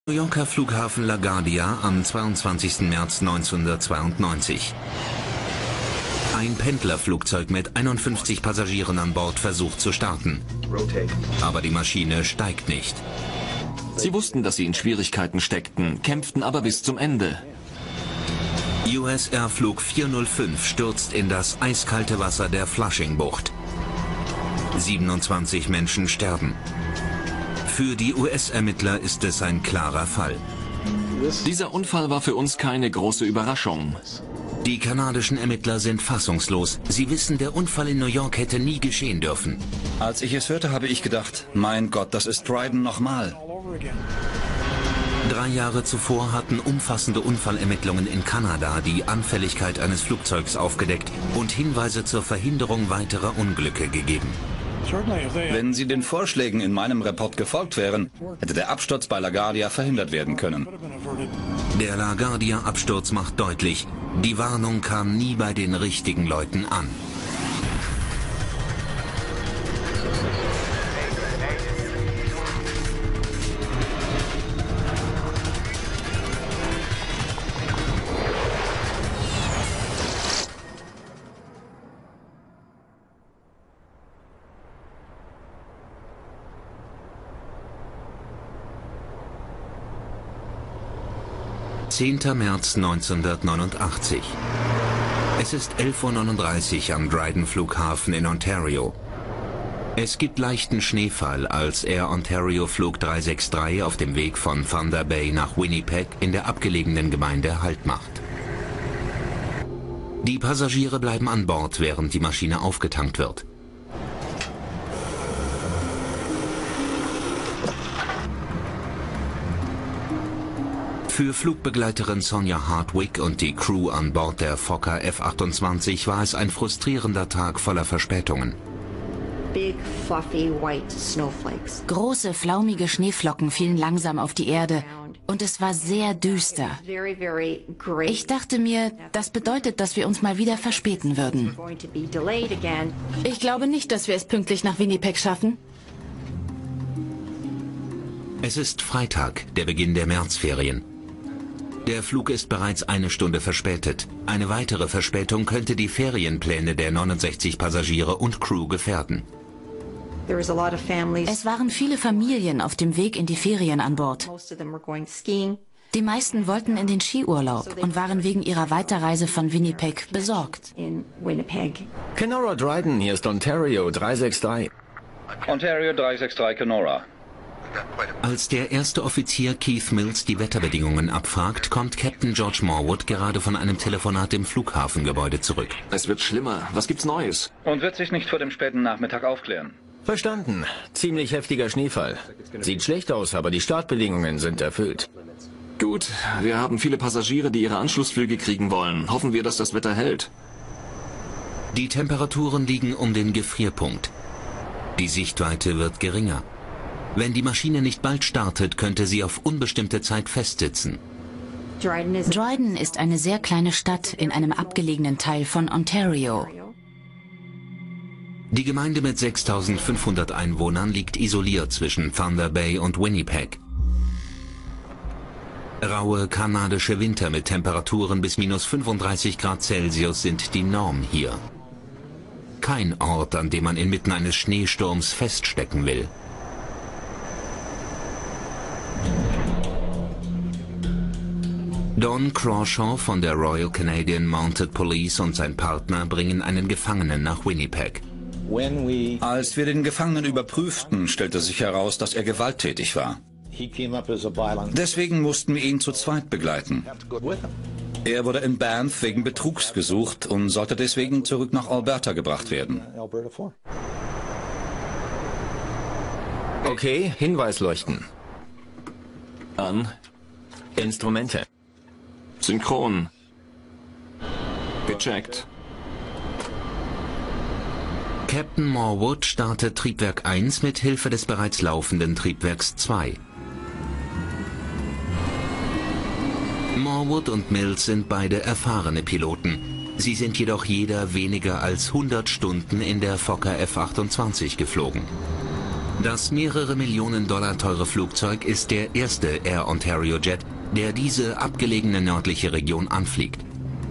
New Yorker Flughafen LaGuardia am 22. März 1992. Ein Pendlerflugzeug mit 51 Passagieren an Bord versucht zu starten. Aber die Maschine steigt nicht. Sie wussten, dass sie in Schwierigkeiten steckten, kämpften aber bis zum Ende. US Air Flug 405 stürzt in das eiskalte Wasser der Flushing-Bucht. 27 Menschen sterben. Für die US-Ermittler ist es ein klarer Fall. Dieser Unfall war für uns keine große Überraschung. Die kanadischen Ermittler sind fassungslos. Sie wissen, der Unfall in New York hätte nie geschehen dürfen. Als ich es hörte, habe ich gedacht, mein Gott, das ist Dryden nochmal. 3 Jahre zuvor hatten umfassende Unfallermittlungen in Kanada die Anfälligkeit eines Flugzeugs aufgedeckt und Hinweise zur Verhinderung weiterer Unglücke gegeben. Wenn Sie den Vorschlägen in meinem Report gefolgt wären, hätte der Absturz bei LaGuardia verhindert werden können. Der LaGuardia-Absturz macht deutlich, die Warnung kam nie bei den richtigen Leuten an. März 1989. Es ist 11:39 Uhr am Dryden Flughafen in Ontario. Es gibt leichten Schneefall, als Air Ontario Flug 363 auf dem Weg von Thunder Bay nach Winnipeg in der abgelegenen Gemeinde Halt macht. Die Passagiere bleiben an Bord, während die Maschine aufgetankt wird. Für Flugbegleiterin Sonja Hardwick und die Crew an Bord der Fokker F-28 war es ein frustrierender Tag voller Verspätungen. Große, flaumige Schneeflocken fielen langsam auf die Erde und es war sehr düster. Ich dachte mir, das bedeutet, dass wir uns mal wieder verspäten würden. Ich glaube nicht, dass wir es pünktlich nach Winnipeg schaffen. Es ist Freitag, der Beginn der Märzferien. Der Flug ist bereits 1 Stunde verspätet. Eine weitere Verspätung könnte die Ferienpläne der 69 Passagiere und Crew gefährden. Es waren viele Familien auf dem Weg in die Ferien an Bord. Die meisten wollten in den Skiurlaub und waren wegen ihrer Weiterreise von Winnipeg besorgt. Kenora Dryden, hier ist Ontario 363. Ontario 363 Kenora. Als der erste Offizier Keith Mills die Wetterbedingungen abfragt, kommt Captain George Morwood gerade von einem Telefonat im Flughafengebäude zurück. Es wird schlimmer. Was gibt's Neues? Und wird sich nicht vor dem späten Nachmittag aufklären. Verstanden. Ziemlich heftiger Schneefall. Sieht schlecht aus, aber die Startbedingungen sind erfüllt. Gut, wir haben viele Passagiere, die ihre Anschlussflüge kriegen wollen. Hoffen wir, dass das Wetter hält. Die Temperaturen liegen um den Gefrierpunkt. Die Sichtweite wird geringer. Wenn die Maschine nicht bald startet, könnte sie auf unbestimmte Zeit festsitzen. Dryden ist eine sehr kleine Stadt in einem abgelegenen Teil von Ontario. Die Gemeinde mit 6.500 Einwohnern liegt isoliert zwischen Thunder Bay und Winnipeg. Raue kanadische Winter mit Temperaturen bis -35 Grad Celsius sind die Norm hier. Kein Ort, an dem man inmitten eines Schneesturms feststecken will. Don Crawshaw von der Royal Canadian Mounted Police und sein Partner bringen einen Gefangenen nach Winnipeg. Als wir den Gefangenen überprüften, stellte sich heraus, dass er gewalttätig war. Deswegen mussten wir ihn zu zweit begleiten. Er wurde in Banff wegen Betrugs gesucht und sollte deswegen zurück nach Alberta gebracht werden. Okay, Hinweisleuchten. An. Instrumente. Synchron. Gecheckt. Captain Morwood startet Triebwerk 1 mit Hilfe des bereits laufenden Triebwerks 2. Morwood und Mills sind beide erfahrene Piloten. Sie sind jedoch jeder weniger als 100 Stunden in der Fokker F-28 geflogen. Das mehrere Millionen Dollar teure Flugzeug ist der erste Air Ontario Jet, der diese abgelegene nördliche Region anfliegt.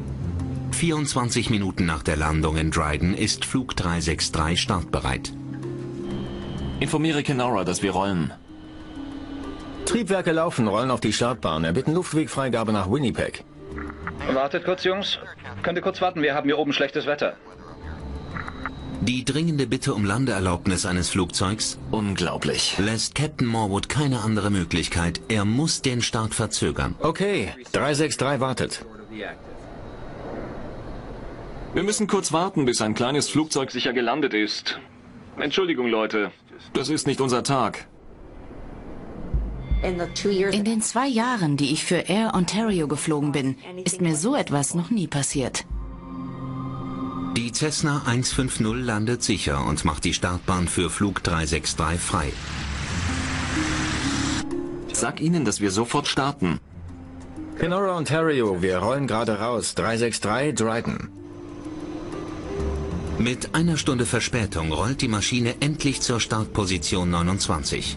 24 Minuten nach der Landung in Dryden ist Flug 363 startbereit. Informiere Kenora, dass wir rollen. Triebwerke laufen, rollen auf die Startbahn, erbitten Luftwegfreigabe nach Winnipeg. Wartet kurz, Jungs. Könnt ihr kurz warten? Wir haben hier oben schlechtes Wetter. Die dringende Bitte um Landeerlaubnis eines Flugzeugs Unglaublich. lässt Captain Morwood keine andere Möglichkeit. Er muss den Start verzögern. Okay, 363 wartet. Wir müssen kurz warten, bis ein kleines Flugzeug sicher gelandet ist. Entschuldigung, Leute. Das ist nicht unser Tag. In den 2 Jahren, die ich für Air Ontario geflogen bin, ist mir so etwas noch nie passiert. Die Cessna 150 landet sicher und macht die Startbahn für Flug 363 frei. Sag ihnen, dass wir sofort starten. Kenora, Ontario, wir rollen gerade raus. 363, Dryden. Mit einer Stunde Verspätung rollt die Maschine endlich zur Startposition 29.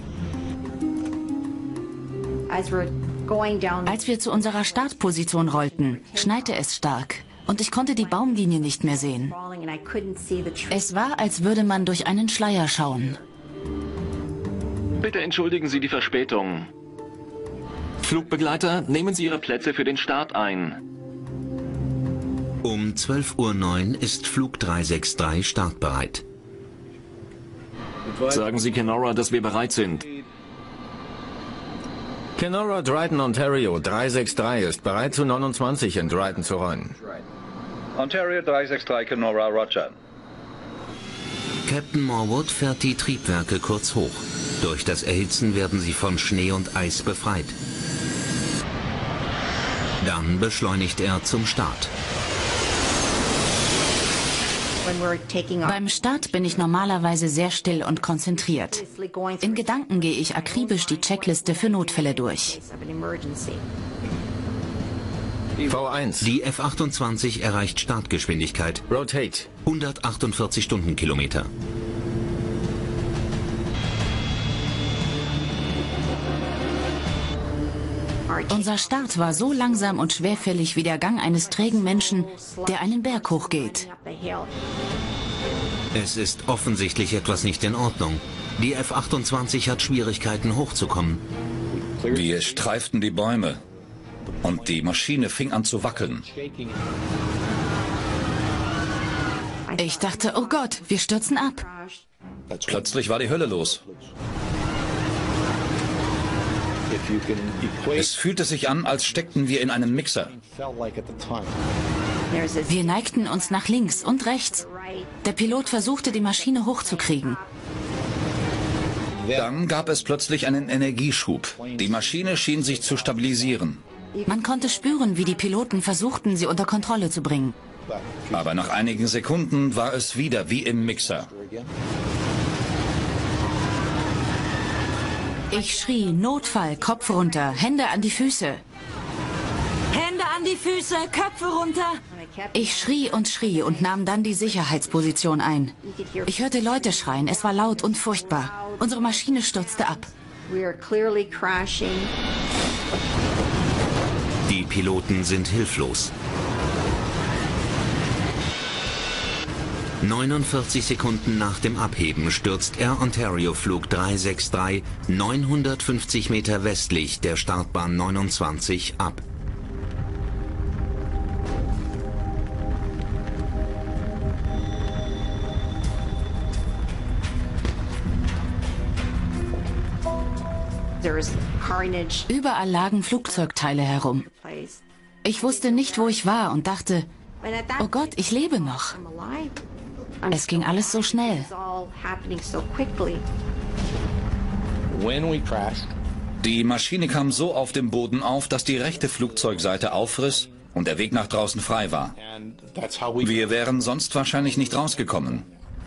Als wir zu unserer Startposition rollten, schneite es stark und ich konnte die Baumlinie nicht mehr sehen. Es war, als würde man durch einen Schleier schauen. Bitte entschuldigen Sie die Verspätung. Flugbegleiter, nehmen Sie Ihre Plätze für den Start ein. Um 12:09 Uhr ist Flug 363 startbereit. Sagen Sie Kenora, dass wir bereit sind. Kenora, Dryden, Ontario, 363 ist bereit zu 29 in Dryden zu rollen. Ontario 363, Kenora, Roger. Captain Morwood fährt die Triebwerke kurz hoch. Durch das Erhitzen werden sie von Schnee und Eis befreit. Dann beschleunigt er zum Start. Beim Start bin ich normalerweise sehr still und konzentriert. In Gedanken gehe ich akribisch die Checkliste für Notfälle durch. V1. Die F-28 erreicht Startgeschwindigkeit Rotate. 148 Stundenkilometer. Unser Start war so langsam und schwerfällig wie der Gang eines trägen Menschen, der einen Berg hochgeht. Es ist offensichtlich etwas nicht in Ordnung. Die F-28 hat Schwierigkeiten hochzukommen. Wir streiften die Bäume und die Maschine fing an zu wackeln. Ich dachte, oh Gott, wir stürzen ab. Plötzlich war die Hölle los. Es fühlte sich an, als steckten wir in einem Mixer. Wir neigten uns nach links und rechts. Der Pilot versuchte, die Maschine hochzukriegen. Dann gab es plötzlich einen Energieschub. Die Maschine schien sich zu stabilisieren. Man konnte spüren, wie die Piloten versuchten, sie unter Kontrolle zu bringen. Aber nach einigen Sekunden war es wieder wie im Mixer. Ich schrie, Notfall, Kopf runter, Hände an die Füße. Hände an die Füße, Köpfe runter. Ich schrie und nahm dann die Sicherheitsposition ein. Ich hörte Leute schreien, es war laut und furchtbar. Unsere Maschine stürzte ab. Die Piloten sind hilflos. 49 Sekunden nach dem Abheben stürzt Air Ontario Flug 363 950 Meter westlich der Startbahn 29 ab. Überall lagen Flugzeugteile herum. Ich wusste nicht, wo ich war und dachte, oh Gott, ich lebe noch. Es ging alles so schnell. Die Maschine kam so auf dem Boden auf, dass die rechte Flugzeugseite aufriss und der Weg nach draußen frei war. Wir wären sonst wahrscheinlich nicht rausgekommen.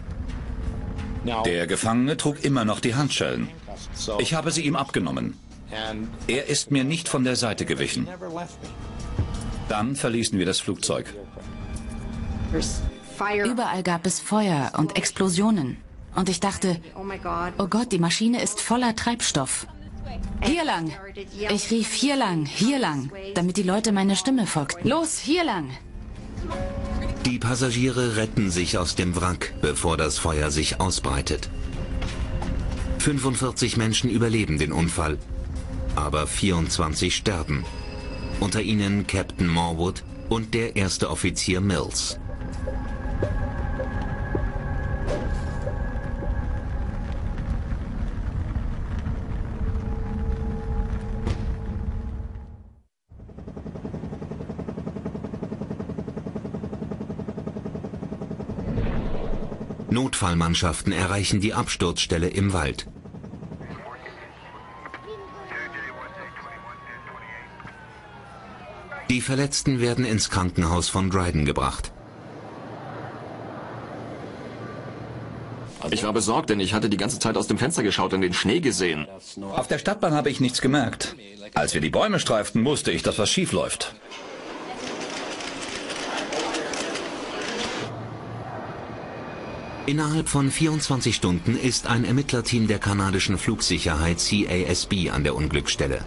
Der Gefangene trug immer noch die Handschellen. Ich habe sie ihm abgenommen. Er ist mir nicht von der Seite gewichen. Dann verließen wir das Flugzeug. Überall gab es Feuer und Explosionen. und ich dachte, oh Gott, die Maschine ist voller Treibstoff. Hier lang! Ich rief hier lang, damit die Leute meiner Stimme folgten. Los, hier lang! Die Passagiere retten sich aus dem Wrack, bevor das Feuer sich ausbreitet. 45 Menschen überleben den Unfall, aber 24 sterben. Unter ihnen Captain Morwood und der erste Offizier Mills. Notfallmannschaften erreichen die Absturzstelle im Wald. Die Verletzten werden ins Krankenhaus von Dryden gebracht. Ich war besorgt, denn ich hatte die ganze Zeit aus dem Fenster geschaut und den Schnee gesehen. Auf der Stadtbahn habe ich nichts gemerkt. Als wir die Bäume streiften, wusste ich, dass was schief läuft. Innerhalb von 24 Stunden ist ein Ermittlerteam der kanadischen Flugsicherheit CASB an der Unglücksstelle.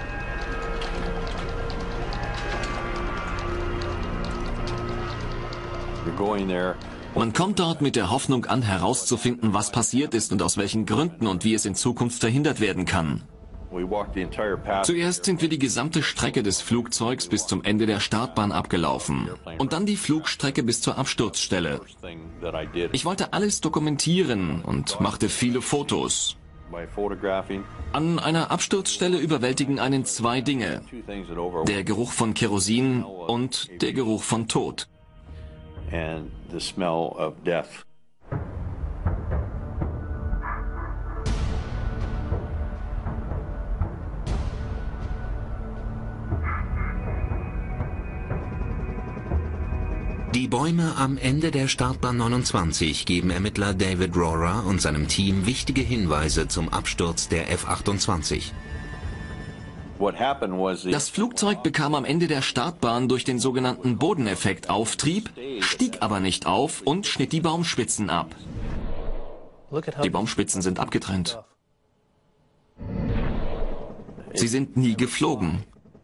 Man kommt dort mit der Hoffnung an, herauszufinden, was passiert ist und aus welchen Gründen und wie es in Zukunft verhindert werden kann. Zuerst sind wir die gesamte Strecke des Flugzeugs bis zum Ende der Startbahn abgelaufen und dann die Flugstrecke bis zur Absturzstelle. Ich wollte alles dokumentieren und machte viele Fotos. An einer Absturzstelle überwältigen einen zwei Dinge: der Geruch von Kerosin und der Geruch von Tod. Die Bäume am Ende der Startbahn 29 geben Ermittler David Rohrer und seinem Team wichtige Hinweise zum Absturz der F-28. Das Flugzeug bekam am Ende der Startbahn durch den sogenannten Bodeneffekt Auftrieb, stieg aber nicht auf und schnitt die Baumspitzen ab. Die Baumspitzen sind abgetrennt. Sie sind nie geflogen.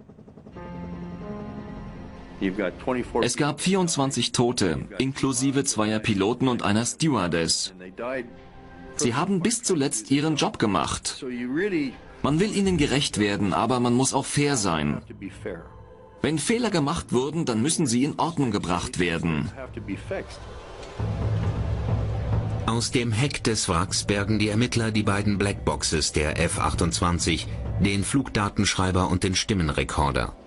Es gab 24 Tote, inklusive zweier Piloten und einer Stewardess. Sie haben bis zuletzt ihren Job gemacht. Man will ihnen gerecht werden, aber man muss auch fair sein. Wenn Fehler gemacht wurden, dann müssen sie in Ordnung gebracht werden. Aus dem Heck des Wracks bergen die Ermittler die beiden Blackboxes der F-28, den Flugdatenschreiber und den Stimmenrekorder.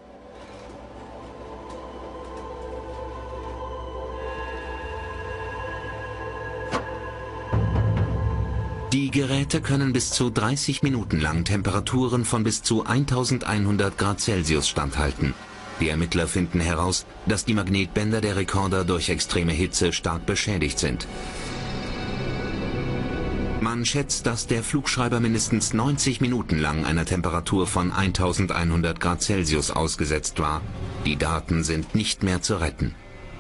Die Geräte können bis zu 30 Minuten lang Temperaturen von bis zu 1100 Grad Celsius standhalten. Die Ermittler finden heraus, dass die Magnetbänder der Rekorder durch extreme Hitze stark beschädigt sind. Man schätzt, dass der Flugschreiber mindestens 90 Minuten lang einer Temperatur von 1100 Grad Celsius ausgesetzt war. Die Daten sind nicht mehr zu retten.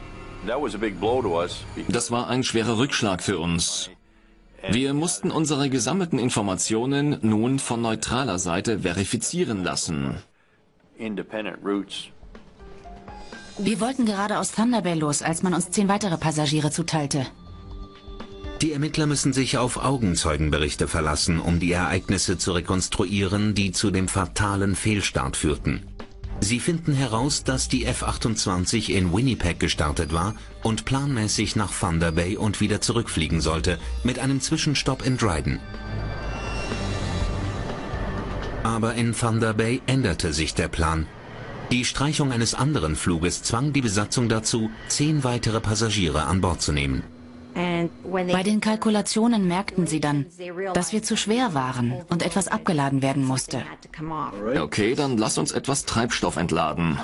Das war ein schwerer Rückschlag für uns. Wir mussten unsere gesammelten Informationen nun von neutraler Seite verifizieren lassen. Wir wollten gerade aus Thunder Bay los, als man uns 10 weitere Passagiere zuteilte. Die Ermittler müssen sich auf Augenzeugenberichte verlassen, um die Ereignisse zu rekonstruieren, die zu dem fatalen Fehlstart führten. Sie finden heraus, dass die F-28 in Winnipeg gestartet war und planmäßig nach Thunder Bay und wieder zurückfliegen sollte, mit einem Zwischenstopp in Dryden. Aber in Thunder Bay änderte sich der Plan. Die Streichung eines anderen Fluges zwang die Besatzung dazu, 10 weitere Passagiere an Bord zu nehmen. Bei den Kalkulationen merkten sie dann, dass wir zu schwer waren und etwas abgeladen werden musste. Okay, dann lass uns etwas Treibstoff entladen.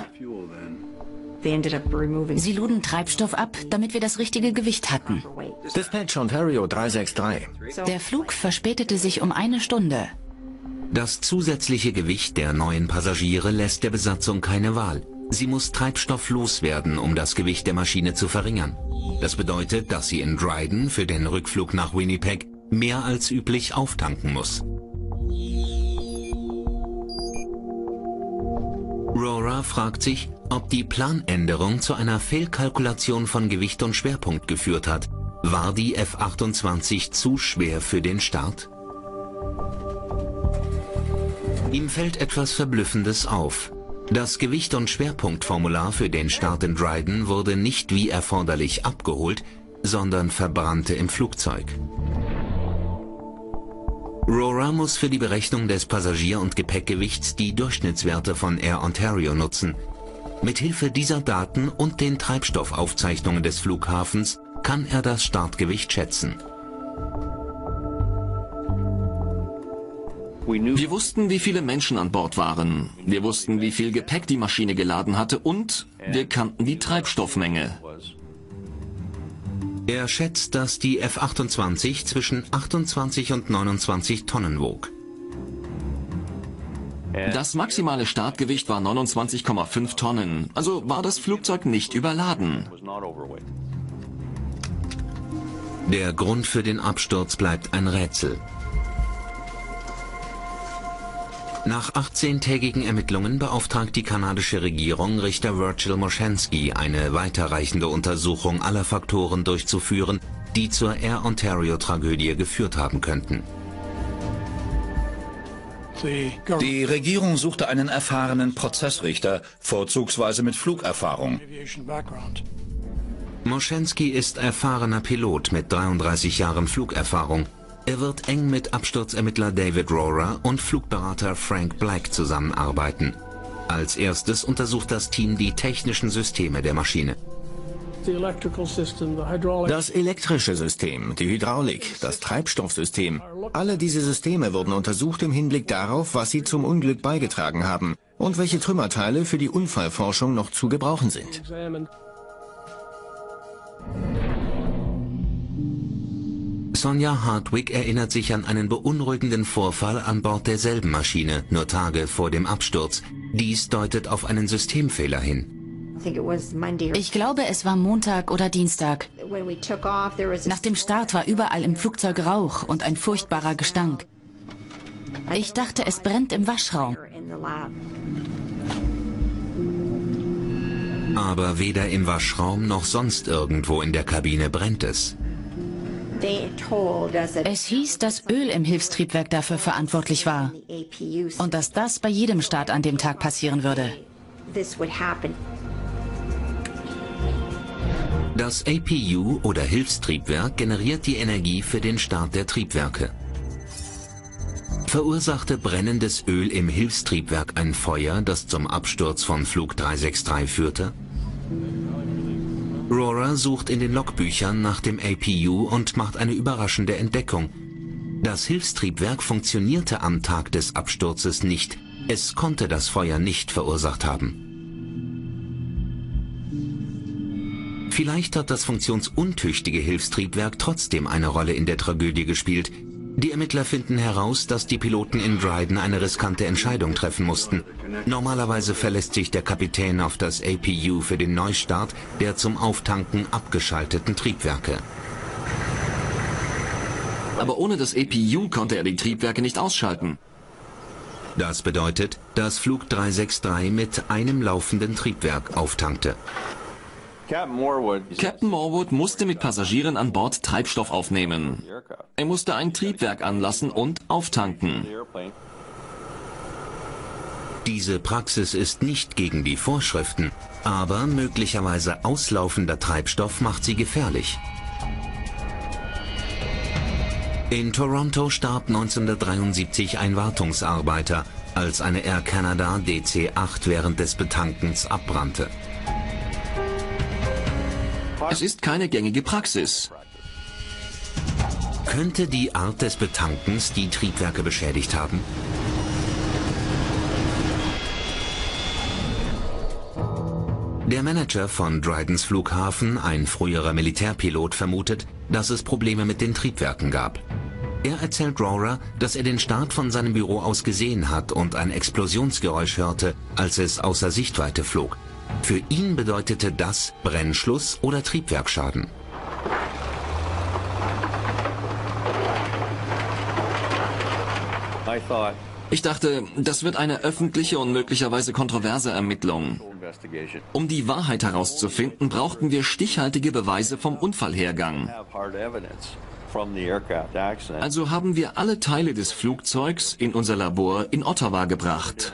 Sie luden Treibstoff ab, damit wir das richtige Gewicht hatten. Dispatch Ontario 363. Der Flug verspätete sich um 1 Stunde. Das zusätzliche Gewicht der neuen Passagiere lässt der Besatzung keine Wahl. Sie muss Treibstoff loswerden, um das Gewicht der Maschine zu verringern. Das bedeutet, dass sie in Dryden für den Rückflug nach Winnipeg mehr als üblich auftanken muss. Rora fragt sich, ob die Planänderung zu einer Fehlkalkulation von Gewicht und Schwerpunkt geführt hat. War die F-28 zu schwer für den Start? Ihm fällt etwas Verblüffendes auf. Das Gewicht- und Schwerpunktformular für den Start in Dryden wurde nicht wie erforderlich abgeholt, sondern verbrannte im Flugzeug. Rora muss für die Berechnung des Passagier- und Gepäckgewichts die Durchschnittswerte von Air Ontario nutzen. Mithilfe dieser Daten und den Treibstoffaufzeichnungen des Flughafens kann er das Startgewicht schätzen. Wir wussten, wie viele Menschen an Bord waren. Wir wussten, wie viel Gepäck die Maschine geladen hatte und wir kannten die Treibstoffmenge. Er schätzt, dass die F-28 zwischen 28 und 29 Tonnen wog. Das maximale Startgewicht war 29,5 Tonnen, also war das Flugzeug nicht überladen. Der Grund für den Absturz bleibt ein Rätsel. Nach 18-tägigen Ermittlungen beauftragt die kanadische Regierung Richter Virgil Moshensky, eine weiterreichende Untersuchung aller Faktoren durchzuführen, die zur Air Ontario-Tragödie geführt haben könnten. Die Regierung suchte einen erfahrenen Prozessrichter, vorzugsweise mit Flugerfahrung. Moshensky ist erfahrener Pilot mit 33 Jahren Flugerfahrung. Er wird eng mit Absturzermittler David Rora und Flugberater Frank Black zusammenarbeiten. Als erstes untersucht das Team die technischen Systeme der Maschine. Das elektrische System, die Hydraulik, das Treibstoffsystem, alle diese Systeme wurden untersucht im Hinblick darauf, was sie zum Unglück beigetragen haben und welche Trümmerteile für die Unfallforschung noch zu gebrauchen sind. Sonja Hardwick erinnert sich an einen beunruhigenden Vorfall an Bord derselben Maschine, nur Tage vor dem Absturz. Dies deutet auf einen Systemfehler hin. Ich glaube, es war Montag oder Dienstag. Nach dem Start war überall im Flugzeug Rauch und ein furchtbarer Gestank. Ich dachte, es brennt im Waschraum. Aber weder im Waschraum noch sonst irgendwo in der Kabine brennt es. Es hieß, dass Öl im Hilfstriebwerk dafür verantwortlich war und dass das bei jedem Start an dem Tag passieren würde. Das APU oder Hilfstriebwerk generiert die Energie für den Start der Triebwerke. Verursachte brennendes Öl im Hilfstriebwerk ein Feuer, das zum Absturz von Flug 363 führte? Rora sucht in den Logbüchern nach dem APU und macht eine überraschende Entdeckung. Das Hilfstriebwerk funktionierte am Tag des Absturzes nicht. Es konnte das Feuer nicht verursacht haben. Vielleicht hat das funktionsuntüchtige Hilfstriebwerk trotzdem eine Rolle in der Tragödie gespielt. Die Ermittler finden heraus, dass die Piloten in Dryden eine riskante Entscheidung treffen mussten. Normalerweise verlässt sich der Kapitän auf das APU für den Neustart der zum Auftanken abgeschalteten Triebwerke. Aber ohne das APU konnte er die Triebwerke nicht ausschalten. Das bedeutet, dass Flug 363 mit einem laufenden Triebwerk auftankte. Captain Morwood musste mit Passagieren an Bord Treibstoff aufnehmen. Er musste ein Triebwerk anlassen und auftanken. Diese Praxis ist nicht gegen die Vorschriften, aber möglicherweise auslaufender Treibstoff macht sie gefährlich. In Toronto starb 1973 ein Wartungsarbeiter, als eine Air Canada DC-8 während des Betankens abbrannte. Es ist keine gängige Praxis. Könnte die Art des Betankens die Triebwerke beschädigt haben? Der Manager von Drydens Flughafen, ein früherer Militärpilot, vermutet, dass es Probleme mit den Triebwerken gab. Er erzählt Rora, dass er den Start von seinem Büro aus gesehen hat und ein Explosionsgeräusch hörte, als es außer Sichtweite flog. Für ihn bedeutete das Brennschluss oder Triebwerksschaden. Ich dachte, das wird eine öffentliche und möglicherweise kontroverse Ermittlung. Um die Wahrheit herauszufinden, brauchten wir stichhaltige Beweise vom Unfallhergang. Also haben wir alle Teile des Flugzeugs in unser Labor in Ottawa gebracht.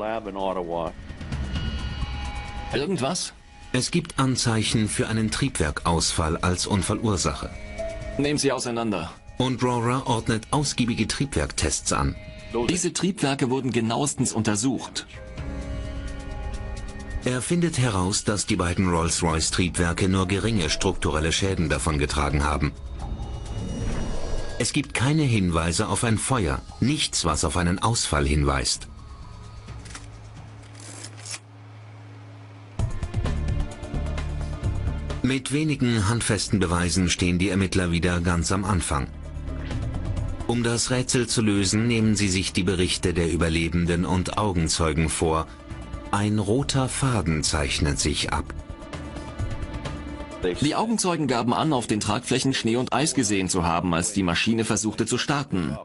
Irgendwas? Es gibt Anzeichen für einen Triebwerkausfall als Unfallursache. Nehmen Sie auseinander. Und Rohrer ordnet ausgiebige Triebwerktests an. Diese Triebwerke wurden genauestens untersucht. Er findet heraus, dass die beiden Rolls-Royce-Triebwerke nur geringe strukturelle Schäden davongetragen haben. Es gibt keine Hinweise auf ein Feuer, nichts, was auf einen Ausfall hinweist. Mit wenigen handfesten Beweisen stehen die Ermittler wieder ganz am Anfang. Um das Rätsel zu lösen, nehmen sie sich die Berichte der Überlebenden und Augenzeugen vor. Ein roter Faden zeichnet sich ab. Die Augenzeugen gaben an, auf den Tragflächen Schnee und Eis gesehen zu haben, als die Maschine versuchte zu starten.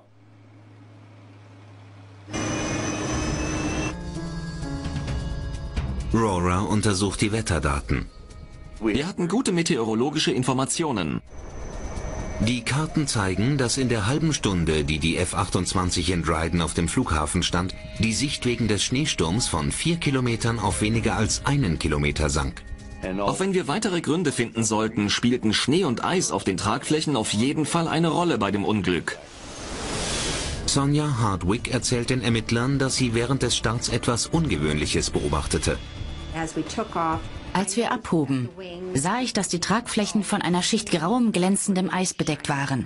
Rohrer untersucht die Wetterdaten. Wir hatten gute meteorologische Informationen. Die Karten zeigen, dass in der halben Stunde, die die F-28 in Dryden auf dem Flughafen stand, die Sicht wegen des Schneesturms von 4 Kilometern auf weniger als 1 Kilometer sank. Auch wenn wir weitere Gründe finden sollten, spielten Schnee und Eis auf den Tragflächen auf jeden Fall eine Rolle bei dem Unglück. Sonja Hardwick erzählt den Ermittlern, dass sie während des Starts etwas Ungewöhnliches beobachtete. Als wir abhoben, sah ich, dass die Tragflächen von einer Schicht grauem, glänzendem Eis bedeckt waren.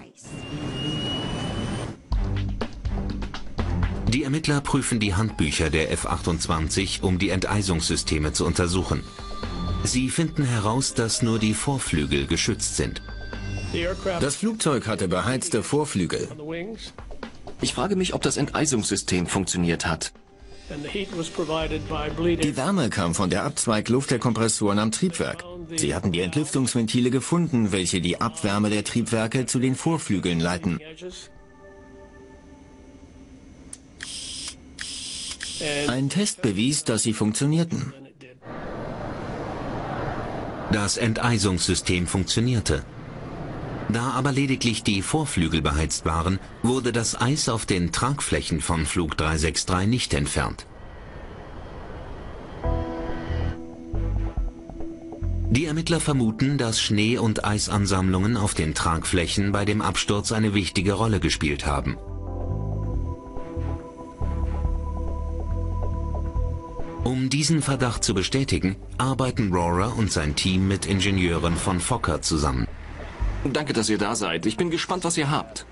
Die Ermittler prüfen die Handbücher der F-28, um die Enteisungssysteme zu untersuchen. Sie finden heraus, dass nur die Vorflügel geschützt sind. Das Flugzeug hatte beheizte Vorflügel. Ich frage mich, ob das Enteisungssystem funktioniert hat. Die Wärme kam von der Abzweigluft der Kompressoren am Triebwerk. Sie hatten die Entlüftungsventile gefunden, welche die Abwärme der Triebwerke zu den Vorflügeln leiten. Ein Test bewies, dass sie funktionierten. Das Enteisungssystem funktionierte. Da aber lediglich die Vorflügel beheizt waren, wurde das Eis auf den Tragflächen von Flug 363 nicht entfernt. Die Ermittler vermuten, dass Schnee- und Eisansammlungen auf den Tragflächen bei dem Absturz eine wichtige Rolle gespielt haben. Um diesen Verdacht zu bestätigen, arbeiten Rohrer und sein Team mit Ingenieuren von Fokker zusammen. Danke, dass ihr da seid. Ich bin gespannt, was ihr habt.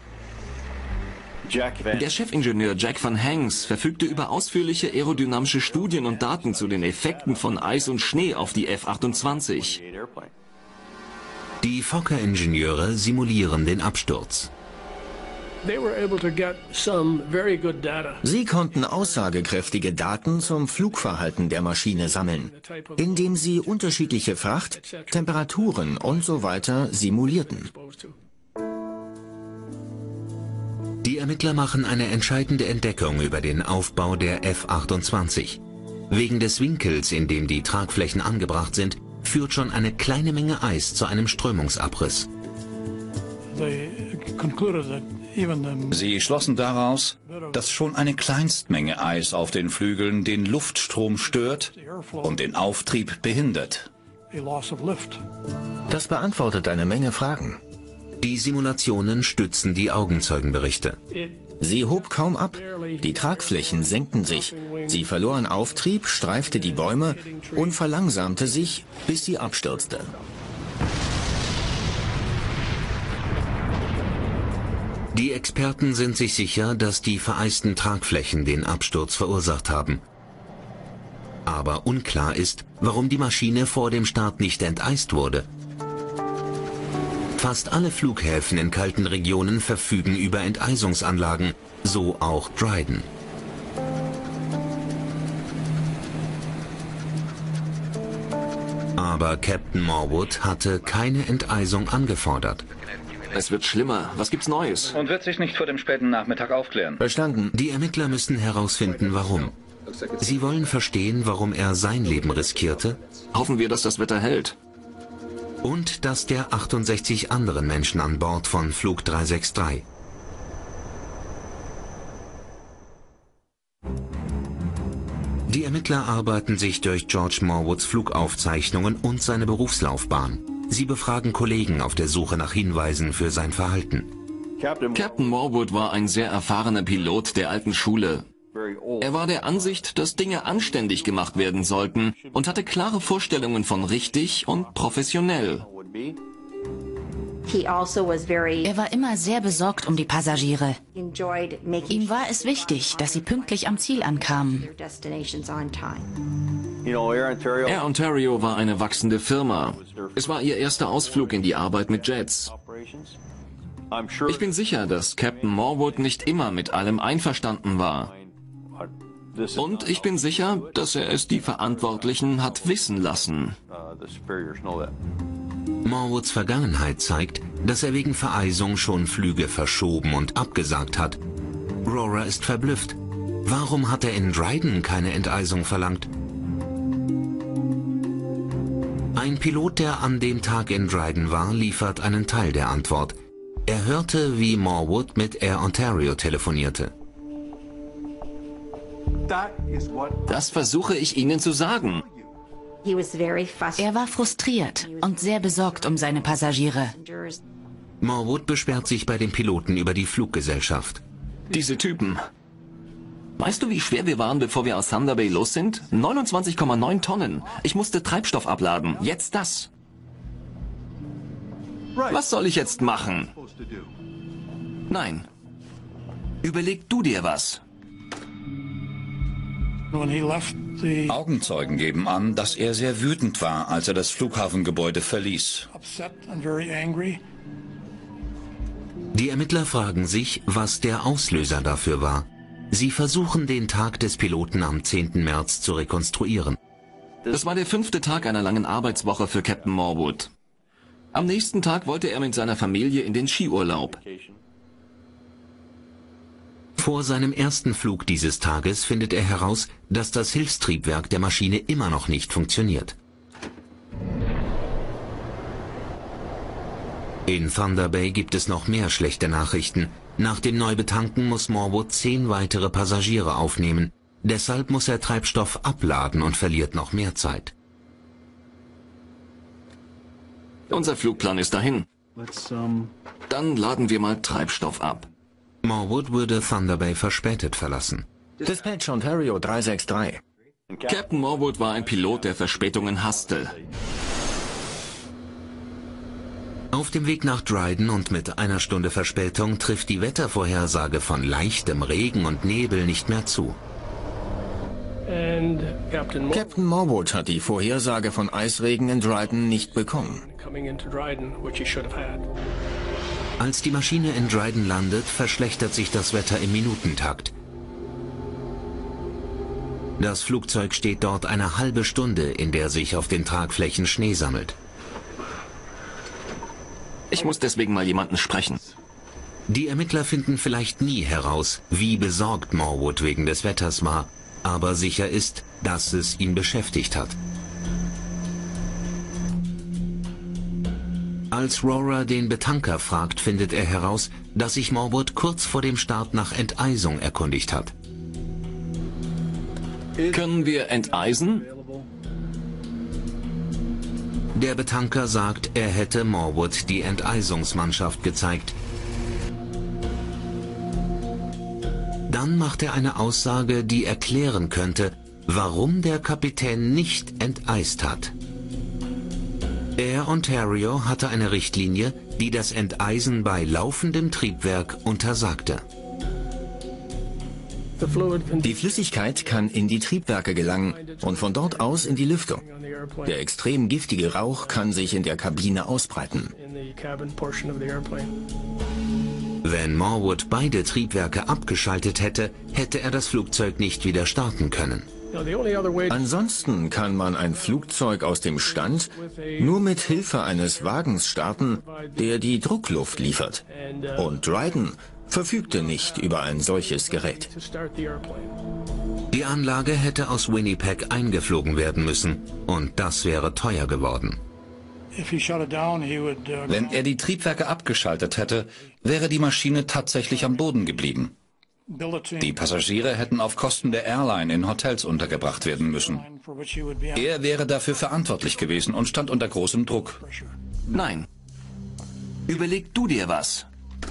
Der Chefingenieur Jack Van Hanks verfügte über ausführliche aerodynamische Studien und Daten zu den Effekten von Eis und Schnee auf die F-28. Die Fokker-Ingenieure simulieren den Absturz. Sie konnten aussagekräftige Daten zum Flugverhalten der Maschine sammeln, indem sie unterschiedliche Fracht, Temperaturen und so weiter simulierten. Die Ermittler machen eine entscheidende Entdeckung über den Aufbau der F-28. Wegen des Winkels, in dem die Tragflächen angebracht sind, führt schon eine kleine Menge Eis zu einem Strömungsabriss. Sie schlossen daraus, dass schon eine Kleinstmenge Eis auf den Flügeln den Luftstrom stört und den Auftrieb behindert. Das beantwortet eine Menge Fragen. Die Simulationen stützen die Augenzeugenberichte. Sie hob kaum ab, die Tragflächen senkten sich, sie verloren Auftrieb, streifte die Bäume und verlangsamte sich, bis sie abstürzte. Die Experten sind sich sicher, dass die vereisten Tragflächen den Absturz verursacht haben. Aber unklar ist, warum die Maschine vor dem Start nicht enteist wurde. Fast alle Flughäfen in kalten Regionen verfügen über Enteisungsanlagen, so auch Dryden. Aber Captain Morwood hatte keine Enteisung angefordert. Es wird schlimmer. Was gibt's Neues? Und wird sich nicht vor dem späten Nachmittag aufklären. Verstanden. Die Ermittler müssen herausfinden, warum. Sie wollen verstehen, warum er sein Leben riskierte Hoffen wir, dass das Wetter hält. und das der 68 anderen Menschen an Bord von Flug 363. Die Ermittler arbeiten sich durch George Morwoods Flugaufzeichnungen und seine Berufslaufbahn. Sie befragen Kollegen auf der Suche nach Hinweisen für sein Verhalten. Captain Morwood war ein sehr erfahrener Pilot der alten Schule. Er war der Ansicht, dass Dinge anständig gemacht werden sollten und hatte klare Vorstellungen von richtig und professionell. Er war immer sehr besorgt um die Passagiere. Ihm war es wichtig, dass sie pünktlich am Ziel ankamen. Air Ontario war eine wachsende Firma. Es war ihr erster Ausflug in die Arbeit mit Jets. Ich bin sicher, dass Captain Morwood nicht immer mit allem einverstanden war. Und ich bin sicher, dass er es die Verantwortlichen hat wissen lassen. Morwoods Vergangenheit zeigt, dass er wegen Vereisung schon Flüge verschoben und abgesagt hat. Rora ist verblüfft. Warum hat er in Dryden keine Enteisung verlangt? Ein Pilot, der an dem Tag in Dryden war, liefert einen Teil der Antwort. Er hörte, wie Morwood mit Air Ontario telefonierte. Das versuche ich Ihnen zu sagen. Er war frustriert und sehr besorgt um seine Passagiere. Morwood beschwert sich bei den Piloten über die Fluggesellschaft. Diese Typen. Weißt du, wie schwer wir waren, bevor wir aus Thunder Bay los sind? 29,9 Tonnen. Ich musste Treibstoff abladen. Jetzt das. Was soll ich jetzt machen? Nein. Überleg du dir was. Augenzeugen geben an, dass er sehr wütend war, als er das Flughafengebäude verließ. Die Ermittler fragen sich, was der Auslöser dafür war. Sie versuchen, den Tag des Piloten am 10. März zu rekonstruieren. Das war der 5. Tag einer langen Arbeitswoche für Captain Morwood. Am nächsten Tag wollte er mit seiner Familie in den Skiurlaub. Vor seinem ersten Flug dieses Tages findet er heraus, dass das Hilfstriebwerk der Maschine immer noch nicht funktioniert. In Thunder Bay gibt es noch mehr schlechte Nachrichten. Nach dem Neubetanken muss Morwood 10 weitere Passagiere aufnehmen. Deshalb muss er Treibstoff abladen und verliert noch mehr Zeit. Unser Flugplan ist dahin. Dann laden wir mal Treibstoff ab. Morwood würde Thunder Bay verspätet verlassen. Dispatch Ontario 363. Captain Morwood war ein Pilot, der Verspätungen hasste. Auf dem Weg nach Dryden und mit einer Stunde Verspätung trifft die Wettervorhersage von leichtem Regen und Nebel nicht mehr zu. Captain Morwood hat die Vorhersage von Eisregen in Dryden nicht bekommen. Als die Maschine in Dryden landet, verschlechtert sich das Wetter im Minutentakt. Das Flugzeug steht dort eine halbe Stunde, in der sich auf den Tragflächen Schnee sammelt. Ich muss deswegen mal jemanden sprechen. Die Ermittler finden vielleicht nie heraus, wie besorgt Morwood wegen des Wetters war, aber sicher ist, dass es ihn beschäftigt hat. Als Rora den Betanker fragt, findet er heraus, dass sich Morwood kurz vor dem Start nach Enteisung erkundigt hat. Können wir enteisen? Der Betanker sagt, er hätte Morwood die Enteisungsmannschaft gezeigt. Dann macht er eine Aussage, die erklären könnte, warum der Kapitän nicht enteist hat. Air Ontario hatte eine Richtlinie, die das Enteisen bei laufendem Triebwerk untersagte. Die Flüssigkeit kann in die Triebwerke gelangen und von dort aus in die Lüftung. Der extrem giftige Rauch kann sich in der Kabine ausbreiten. Wenn Morwood beide Triebwerke abgeschaltet hätte, hätte er das Flugzeug nicht wieder starten können. Ansonsten kann man ein Flugzeug aus dem Stand nur mit Hilfe eines Wagens starten, der die Druckluft liefert. Und Dryden verfügte nicht über ein solches Gerät. Die Anlage hätte aus Winnipeg eingeflogen werden müssen und das wäre teuer geworden. Wenn er die Triebwerke abgeschaltet hätte, wäre die Maschine tatsächlich am Boden geblieben. Die Passagiere hätten auf Kosten der Airline in Hotels untergebracht werden müssen. Er wäre dafür verantwortlich gewesen und stand unter großem Druck. Nein. Überleg du dir was.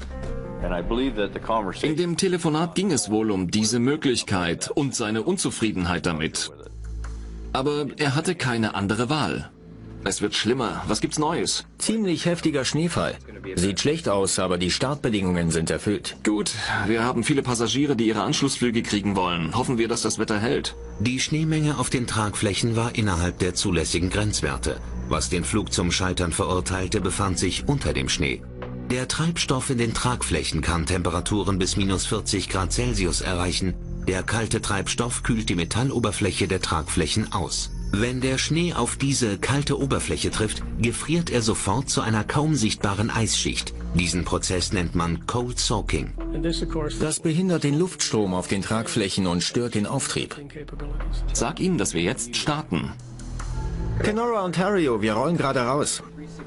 In dem Telefonat ging es wohl um diese Möglichkeit und seine Unzufriedenheit damit. Aber er hatte keine andere Wahl. Es wird schlimmer. Was gibt's Neues? Ziemlich heftiger Schneefall. Sieht schlecht aus, aber die Startbedingungen sind erfüllt. Gut, wir haben viele Passagiere, die ihre Anschlussflüge kriegen wollen. Hoffen wir, dass das Wetter hält. Die Schneemenge auf den Tragflächen war innerhalb der zulässigen Grenzwerte. Was den Flug zum Scheitern verurteilte, befand sich unter dem Schnee. Der Treibstoff in den Tragflächen kann Temperaturen bis -40 Grad Celsius erreichen. Der kalte Treibstoff kühlt die Metalloberfläche der Tragflächen aus. Wenn der Schnee auf diese kalte Oberfläche trifft, gefriert er sofort zu einer kaum sichtbaren Eisschicht. Diesen Prozess nennt man Cold Soaking. Das behindert den Luftstrom auf den Tragflächen und stört den Auftrieb. Sag ihnen, dass wir jetzt starten. Kenora, Ontario, wir rollen gerade raus.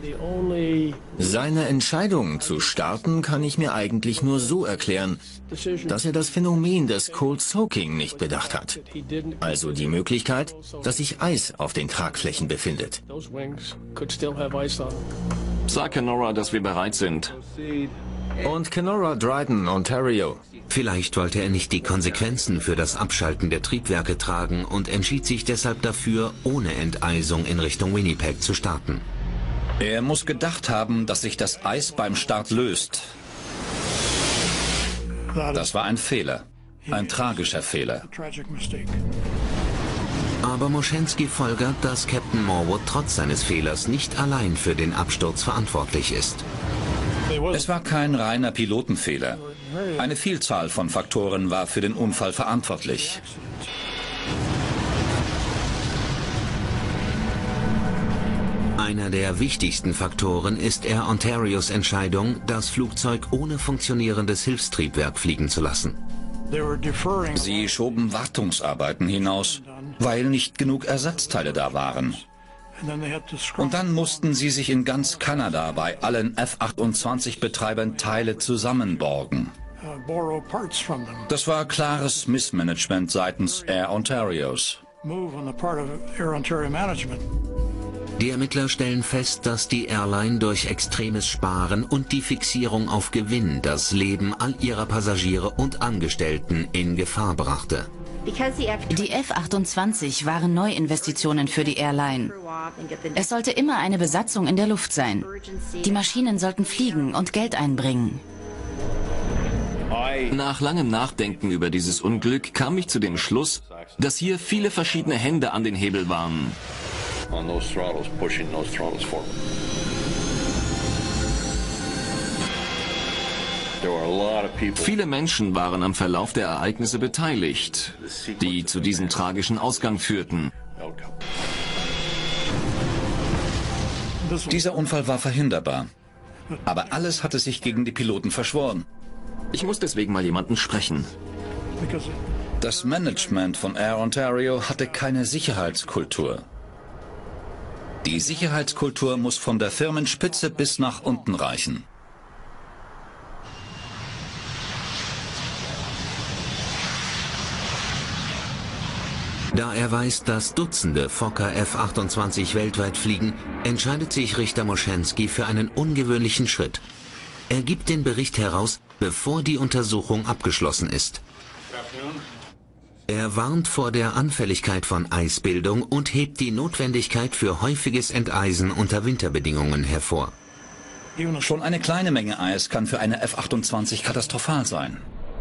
Seine Entscheidung zu starten kann ich mir eigentlich nur so erklären, dass er das Phänomen des Cold Soaking nicht bedacht hat. Also die Möglichkeit, dass sich Eis auf den Tragflächen befindet. Sag Kenora, dass wir bereit sind. Und Kenora, Dryden, Ontario. Vielleicht wollte er nicht die Konsequenzen für das Abschalten der Triebwerke tragen und entschied sich deshalb dafür, ohne Enteisung in Richtung Winnipeg zu starten. Er muss gedacht haben, dass sich das Eis beim Start löst. Das war ein Fehler. Ein tragischer Fehler. Aber Moschenski folgert, dass Captain Morwood trotz seines Fehlers nicht allein für den Absturz verantwortlich ist. Es war kein reiner Pilotenfehler. Eine Vielzahl von Faktoren war für den Unfall verantwortlich. Einer der wichtigsten Faktoren ist Air Ontarios Entscheidung, das Flugzeug ohne funktionierendes Hilfstriebwerk fliegen zu lassen. Sie schoben Wartungsarbeiten hinaus, weil nicht genug Ersatzteile da waren. Und dann mussten sie sich in ganz Kanada bei allen F-28-Betreibern Teile zusammenborgen. Das war klares Missmanagement seitens Air Ontarios. Die Ermittler stellen fest, dass die Airline durch extremes Sparen und die Fixierung auf Gewinn das Leben all ihrer Passagiere und Angestellten in Gefahr brachte. Die F-28 waren Neuinvestitionen für die Airline. Es sollte immer eine Besatzung in der Luft sein. Die Maschinen sollten fliegen und Geld einbringen. Nach langem Nachdenken über dieses Unglück kam ich zu dem Schluss, dass hier viele verschiedene Hände an den Hebel waren. Viele Menschen waren am Verlauf der Ereignisse beteiligt, die zu diesem tragischen Ausgang führten. Dieser Unfall war verhinderbar. Aber alles hatte sich gegen die Piloten verschworen. Ich muss deswegen mal jemanden sprechen. Das Management von Air Ontario hatte keine Sicherheitskultur. Die Sicherheitskultur muss von der Firmenspitze bis nach unten reichen. Da er weiß, dass Dutzende Fokker F-28 weltweit fliegen, entscheidet sich Richter Moschenski für einen ungewöhnlichen Schritt. Er gibt den Bericht heraus, bevor die Untersuchung abgeschlossen ist. Er warnt vor der Anfälligkeit von Eisbildung und hebt die Notwendigkeit für häufiges Enteisen unter Winterbedingungen hervor. Schon eine kleine Menge Eis kann für eine F-28 katastrophal sein.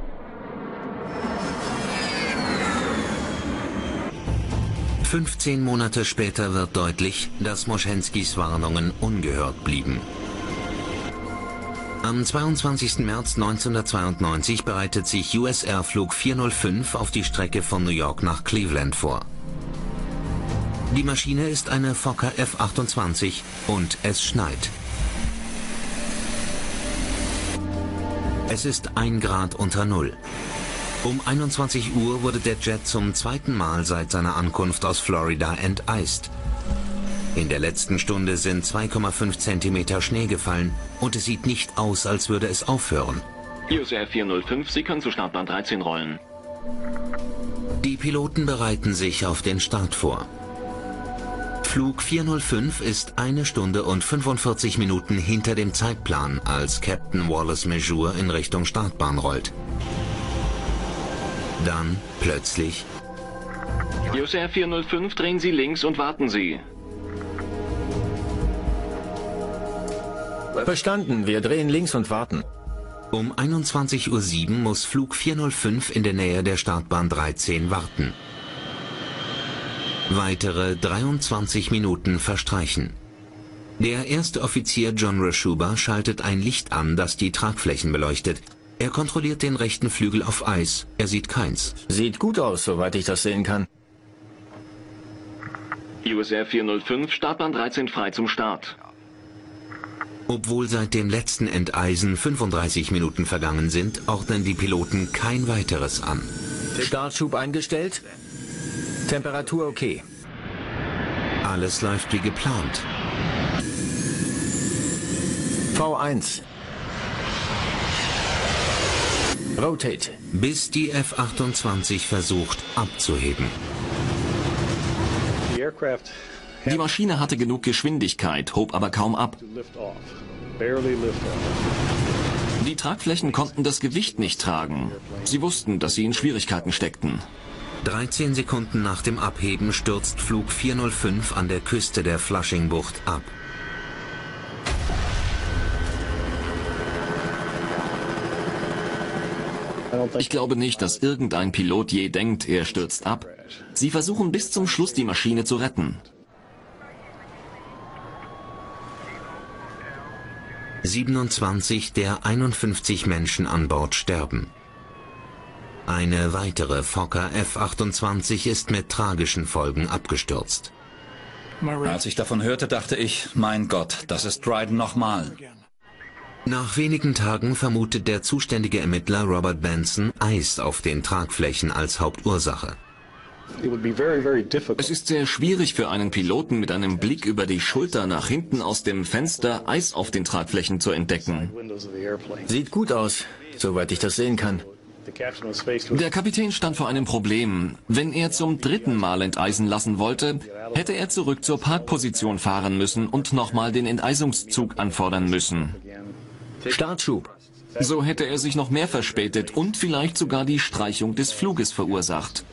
...15 Monate später wird deutlich, dass Moschenskis Warnungen ungehört blieben. Am 22. März 1992 bereitet sich US Air Flug 405 auf die Strecke von New York nach Cleveland vor. Die Maschine ist eine Fokker F-28 und es schneit. Es ist 1 Grad unter Null. Um 21 Uhr wurde der Jet zum zweiten Mal seit seiner Ankunft aus Florida enteist. In der letzten Stunde sind 2,5 Zentimeter Schnee gefallen und es sieht nicht aus, als würde es aufhören. US Air 405, Sie können zu Startbahn 13 rollen. Die Piloten bereiten sich auf den Start vor. Flug 405 ist 1 Stunde und 45 Minuten hinter dem Zeitplan, als Captain Wallace Mejure in Richtung Startbahn rollt. Dann plötzlich... US Air 405, drehen Sie links und warten Sie. Verstanden, wir drehen links und warten. Um 21:07 Uhr muss Flug 405 in der Nähe der Startbahn 13 warten. Weitere 23 Minuten verstreichen. Der erste Offizier John Rashuba schaltet ein Licht an, das die Tragflächen beleuchtet. Er kontrolliert den rechten Flügel auf Eis. Er sieht keins. Sieht gut aus, soweit ich das sehen kann. US Air 405, Startbahn 13 frei zum Start. Obwohl seit dem letzten Enteisen 35 Minuten vergangen sind, ordnen die Piloten kein weiteres an. Startschub eingestellt. Temperatur okay. Alles läuft wie geplant. V1. Rotate. Bis die F-28 versucht abzuheben. Die Maschine hatte genug Geschwindigkeit, hob aber kaum ab. Die Tragflächen konnten das Gewicht nicht tragen. Sie wussten, dass sie in Schwierigkeiten steckten. 13 Sekunden nach dem Abheben stürzt Flug 405 an der Küste der Flushing-Bucht ab. Ich glaube nicht, dass irgendein Pilot je denkt, er stürzt ab. Sie versuchen bis zum Schluss die Maschine zu retten. 27 der 51 Menschen an Bord sterben. Eine weitere Fokker F-28 ist mit tragischen Folgen abgestürzt. Als ich davon hörte, dachte ich, mein Gott, das ist Dryden nochmal. Nach wenigen Tagen vermutet der zuständige Ermittler Robert Benson Eis auf den Tragflächen als Hauptursache. Es ist sehr schwierig für einen Piloten mit einem Blick über die Schulter nach hinten aus dem Fenster Eis auf den Tragflächen zu entdecken. Sieht gut aus, soweit ich das sehen kann. Der Kapitän stand vor einem Problem. Wenn er zum 3. Mal enteisen lassen wollte, hätte er zurück zur Parkposition fahren müssen und nochmal den Enteisungszug anfordern müssen. Startschub. So hätte er sich noch mehr verspätet und vielleicht sogar die Streichung des Fluges verursacht.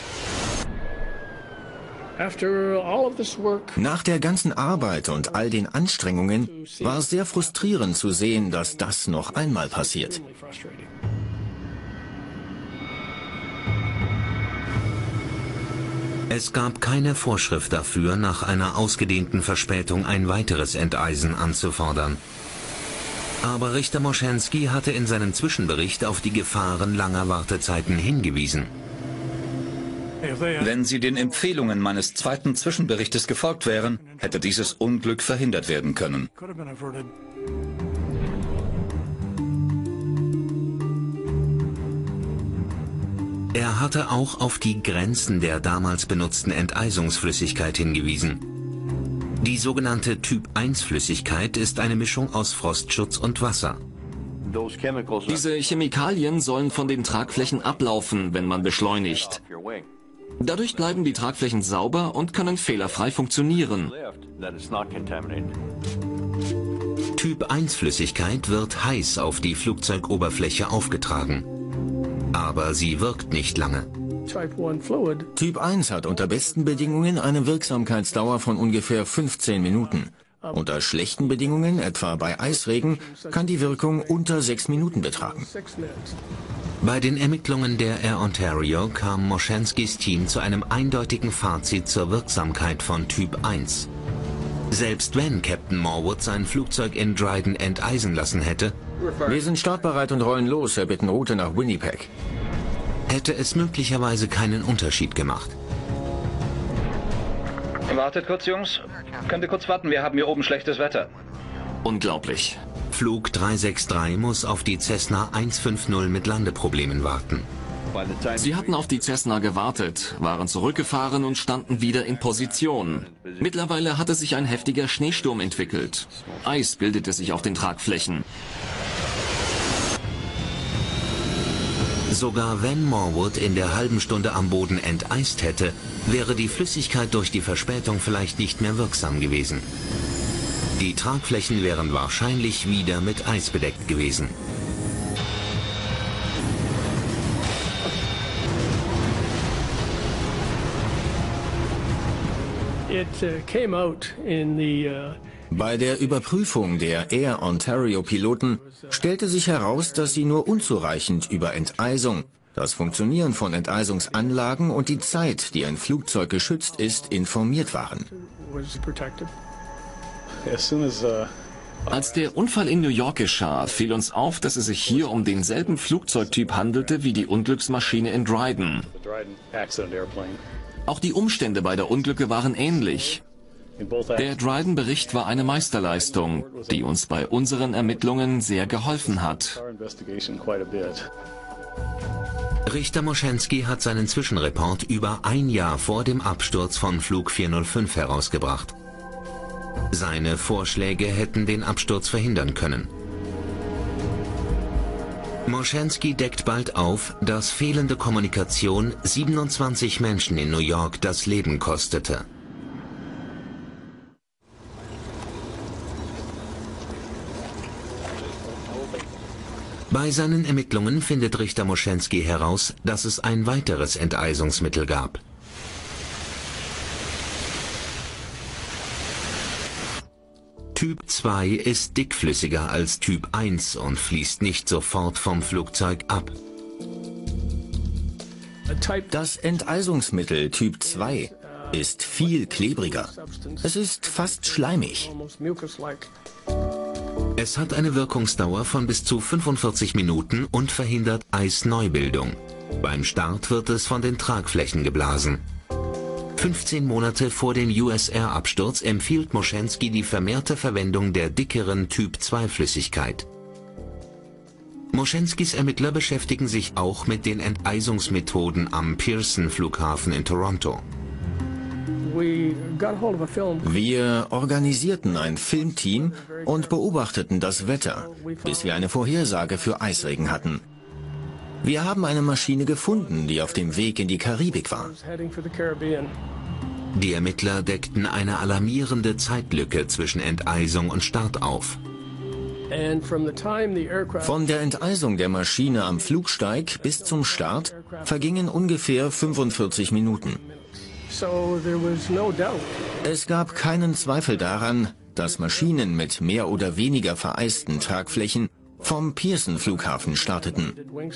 Nach der ganzen Arbeit und all den Anstrengungen war es sehr frustrierend zu sehen, dass das noch einmal passiert. Es gab keine Vorschrift dafür, nach einer ausgedehnten Verspätung ein weiteres Enteisen anzufordern. Aber Richter Moschensky hatte in seinem Zwischenbericht auf die Gefahren langer Wartezeiten hingewiesen. Wenn Sie den Empfehlungen meines zweiten Zwischenberichtes gefolgt wären, hätte dieses Unglück verhindert werden können. Er hatte auch auf die Grenzen der damals benutzten Enteisungsflüssigkeit hingewiesen. Die sogenannte Typ-1-Flüssigkeit ist eine Mischung aus Frostschutz und Wasser. Diese Chemikalien sollen von den Tragflächen ablaufen, wenn man beschleunigt. Dadurch bleiben die Tragflächen sauber und können fehlerfrei funktionieren. Typ-1-Flüssigkeit wird heiß auf die Flugzeugoberfläche aufgetragen. Aber sie wirkt nicht lange. Typ 1 hat unter besten Bedingungen eine Wirksamkeitsdauer von ungefähr 15 Minuten. Unter schlechten Bedingungen, etwa bei Eisregen, kann die Wirkung unter 6 Minuten betragen. Bei den Ermittlungen der Air Ontario kam Moschenskys Team zu einem eindeutigen Fazit zur Wirksamkeit von Typ 1. Selbst wenn Captain Morwood sein Flugzeug in Dryden enteisen lassen hätte, Wir sind startbereit und rollen los, erbitten Route nach Winnipeg. hätte es möglicherweise keinen Unterschied gemacht. Wartet kurz, Jungs. Könnt ihr kurz warten? Wir haben hier oben schlechtes Wetter. Unglaublich. Flug 363 muss auf die Cessna 150 mit Landeproblemen warten. Sie hatten auf die Cessna gewartet, waren zurückgefahren und standen wieder in Position. Mittlerweile hatte sich ein heftiger Schneesturm entwickelt. Eis bildete sich auf den Tragflächen. Sogar wenn Morwood in der halben Stunde am Boden enteist hätte, wäre die Flüssigkeit durch die Verspätung vielleicht nicht mehr wirksam gewesen. Die Tragflächen wären wahrscheinlich wieder mit Eis bedeckt gewesen. Bei der Überprüfung der Air Ontario-Piloten stellte sich heraus, dass sie nur unzureichend über Enteisung, das Funktionieren von Enteisungsanlagen und die Zeit, die ein Flugzeug geschützt ist, informiert waren. Als der Unfall in New York geschah, fiel uns auf, dass es sich hier um denselben Flugzeugtyp handelte wie die Unglücksmaschine in Dryden. Auch die Umstände beider Unglücke waren ähnlich. Der Dryden-Bericht war eine Meisterleistung, die uns bei unseren Ermittlungen sehr geholfen hat. Richter Moschenski hat seinen Zwischenreport über ein Jahr vor dem Absturz von Flug 405 herausgebracht. Seine Vorschläge hätten den Absturz verhindern können. Moschenski deckt bald auf, dass fehlende Kommunikation 27 Menschen in New York das Leben kostete. Bei seinen Ermittlungen findet Richter Moschenski heraus, dass es ein weiteres Enteisungsmittel gab. Typ 2 ist dickflüssiger als Typ 1 und fließt nicht sofort vom Flugzeug ab. Das Enteisungsmittel Typ 2 ist viel klebriger. Es ist fast schleimig. Es hat eine Wirkungsdauer von bis zu 45 Minuten und verhindert Eisneubildung. Beim Start wird es von den Tragflächen geblasen. 15 Monate vor dem USR-Absturz empfiehlt Moschenski die vermehrte Verwendung der dickeren Typ-2-Flüssigkeit. Moschenskis Ermittler beschäftigen sich auch mit den Enteisungsmethoden am Pearson-Flughafen in Toronto. Wir organisierten ein Filmteam und beobachteten das Wetter, bis wir eine Vorhersage für Eisregen hatten. Wir haben eine Maschine gefunden, die auf dem Weg in die Karibik war. Die Ermittler deckten eine alarmierende Zeitlücke zwischen Enteisung und Start auf. Von der Enteisung der Maschine am Flugsteig bis zum Start vergingen ungefähr 45 Minuten. Es gab keinen Zweifel daran, dass Maschinen mit mehr oder weniger vereisten Tragflächen vom Pearson-Flughafen starteten.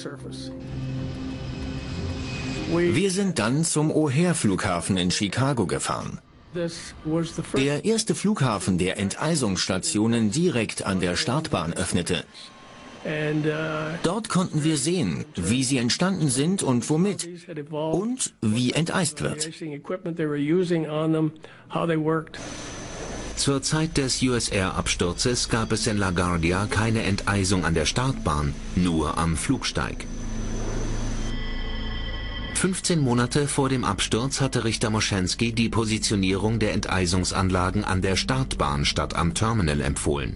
Wir sind dann zum O'Hare-Flughafen in Chicago gefahren. Der erste Flughafen, der Enteisungsstationen direkt an der Startbahn öffnete. Dort konnten wir sehen, wie sie entstanden sind und womit und wie enteist wird. Zur Zeit des USR-Absturzes gab es in LaGuardia keine Enteisung an der Startbahn, nur am Flugsteig. 15 Monate vor dem Absturz hatte Richter Moschenski die Positionierung der Enteisungsanlagen an der Startbahn statt am Terminal empfohlen.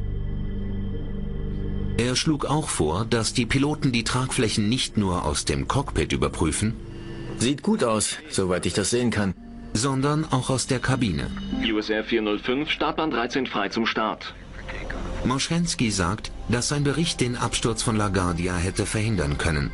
Er schlug auch vor, dass die Piloten die Tragflächen nicht nur aus dem Cockpit überprüfen, Sieht gut aus, soweit ich das sehen kann. sondern auch aus der Kabine. USR 405, Startbahn 13 frei zum Start. Moschenski sagt, dass sein Bericht den Absturz von LaGuardia hätte verhindern können.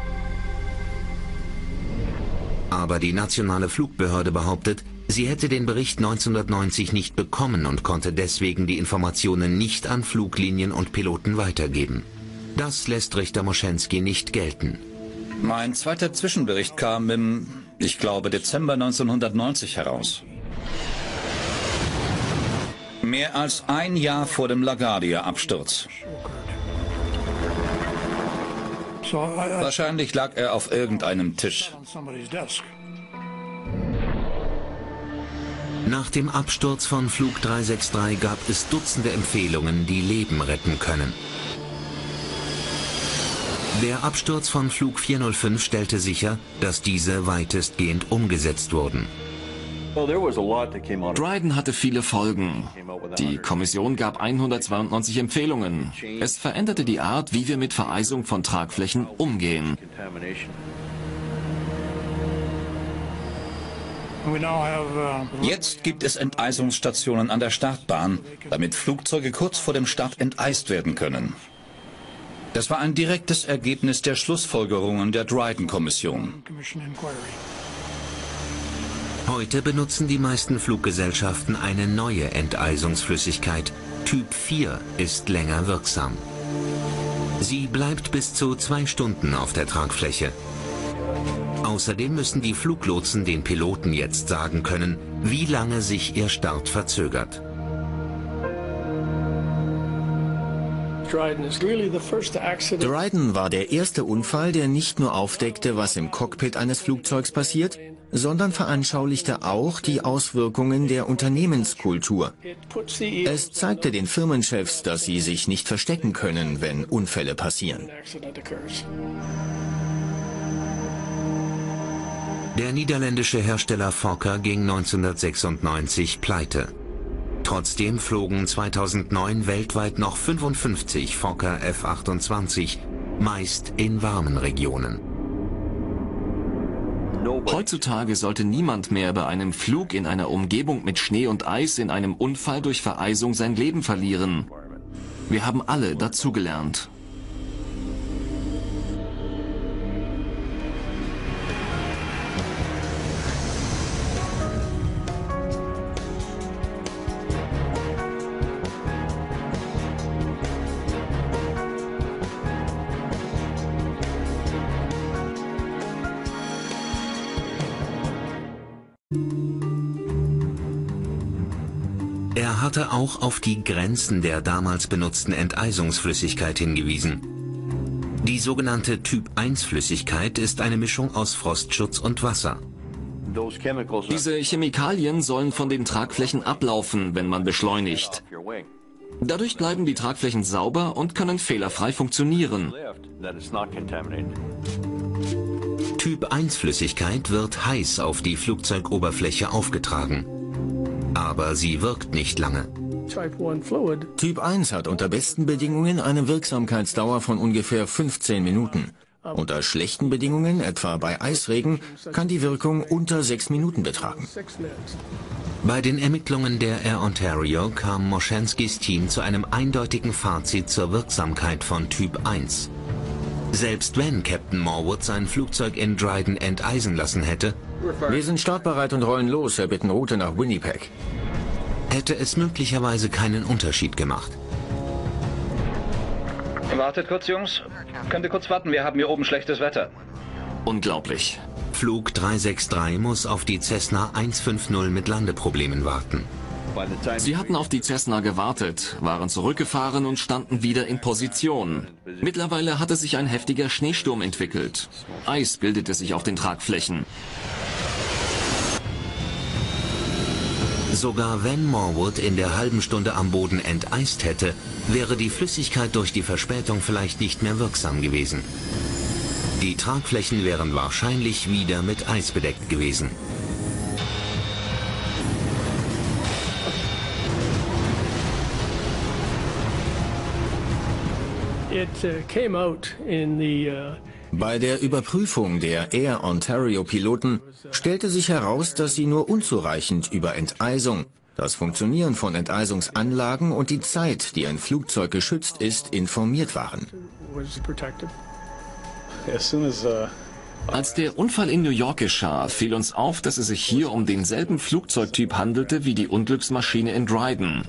Aber die nationale Flugbehörde behauptet, sie hätte den Bericht 1990 nicht bekommen und konnte deswegen die Informationen nicht an Fluglinien und Piloten weitergeben. Das lässt Richter Moschenski nicht gelten. Mein zweiter Zwischenbericht kam im, ich glaube, Dezember 1990 heraus. Mehr als ein Jahr vor dem LaGuardia-Absturz. Wahrscheinlich lag er auf irgendeinem Tisch. Nach dem Absturz von Flug 363 gab es Dutzende Empfehlungen, die Leben retten können. Der Absturz von Flug 405 stellte sicher, dass diese weitestgehend umgesetzt wurden. Dryden hatte viele Folgen. Die Kommission gab 192 Empfehlungen. Es veränderte die Art, wie wir mit Vereisung von Tragflächen umgehen. Jetzt gibt es Enteisungsstationen an der Startbahn, damit Flugzeuge kurz vor dem Start enteist werden können. Das war ein direktes Ergebnis der Schlussfolgerungen der Dryden-Kommission. Heute benutzen die meisten Fluggesellschaften eine neue Enteisungsflüssigkeit. Typ 4 ist länger wirksam. Sie bleibt bis zu 2 Stunden auf der Tragfläche. Außerdem müssen die Fluglotsen den Piloten jetzt sagen können, wie lange sich ihr Start verzögert. Dryden war der erste Unfall, der nicht nur aufdeckte, was im Cockpit eines Flugzeugs passiert, sondern veranschaulichte auch die Auswirkungen der Unternehmenskultur. Es zeigte den Firmenchefs, dass sie sich nicht verstecken können, wenn Unfälle passieren. Der niederländische Hersteller Fokker ging 1996 pleite. Trotzdem flogen 2009 weltweit noch 55 Fokker F-28, meist in warmen Regionen. Heutzutage sollte niemand mehr bei einem Flug in einer Umgebung mit Schnee und Eis in einem Unfall durch Vereisung sein Leben verlieren. Wir haben alle dazugelernt. Er hatte auch auf die Grenzen der damals benutzten Enteisungsflüssigkeit hingewiesen. Die sogenannte Typ-1-Flüssigkeit ist eine Mischung aus Frostschutz und Wasser. Diese Chemikalien sollen von den Tragflächen ablaufen, wenn man beschleunigt. Dadurch bleiben die Tragflächen sauber und können fehlerfrei funktionieren. Typ-1-Flüssigkeit wird heiß auf die Flugzeugoberfläche aufgetragen. Aber sie wirkt nicht lange. Typ 1 hat unter besten Bedingungen eine Wirksamkeitsdauer von ungefähr 15 Minuten. Unter schlechten Bedingungen, etwa bei Eisregen, kann die Wirkung unter 6 Minuten betragen. Bei den Ermittlungen der Air Ontario kam Moschenskis Team zu einem eindeutigen Fazit zur Wirksamkeit von Typ 1. Selbst wenn Captain Morwood sein Flugzeug in Dryden enteisen lassen hätte, wir sind startbereit und rollen los, erbitten Route nach Winnipeg. Hätte es möglicherweise keinen Unterschied gemacht. Wartet kurz, Jungs. Könnt ihr kurz warten? Wir haben hier oben schlechtes Wetter. Unglaublich. Flug 363 muss auf die Cessna 150 mit Landeproblemen warten. Sie hatten auf die Cessna gewartet, waren zurückgefahren und standen wieder in Position. Mittlerweile hatte sich ein heftiger Schneesturm entwickelt. Eis bildete sich auf den Tragflächen. Sogar wenn Morwood in der halben Stunde am Boden enteist hätte, wäre die Flüssigkeit durch die Verspätung vielleicht nicht mehr wirksam gewesen. Die Tragflächen wären wahrscheinlich wieder mit Eis bedeckt gewesen. Bei der Überprüfung der Air Ontario-Piloten stellte sich heraus, dass sie nur unzureichend über Enteisung, das Funktionieren von Enteisungsanlagen und die Zeit, die ein Flugzeug geschützt ist, informiert waren. Als der Unfall in New York geschah, fiel uns auf, dass es sich hier um denselben Flugzeugtyp handelte wie die Unglücksmaschine in Dryden.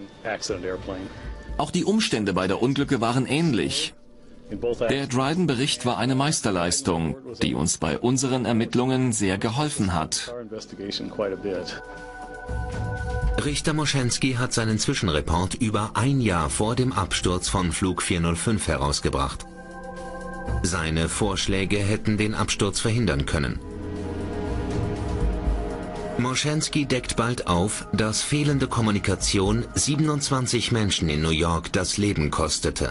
Auch die Umstände bei der Unglücke waren ähnlich. Der Dryden-Bericht war eine Meisterleistung, die uns bei unseren Ermittlungen sehr geholfen hat. Richter Moschensky hat seinen Zwischenreport über ein Jahr vor dem Absturz von Flug 405 herausgebracht. Seine Vorschläge hätten den Absturz verhindern können. Moschensky deckt bald auf, dass fehlende Kommunikation 27 Menschen in New York das Leben kostete.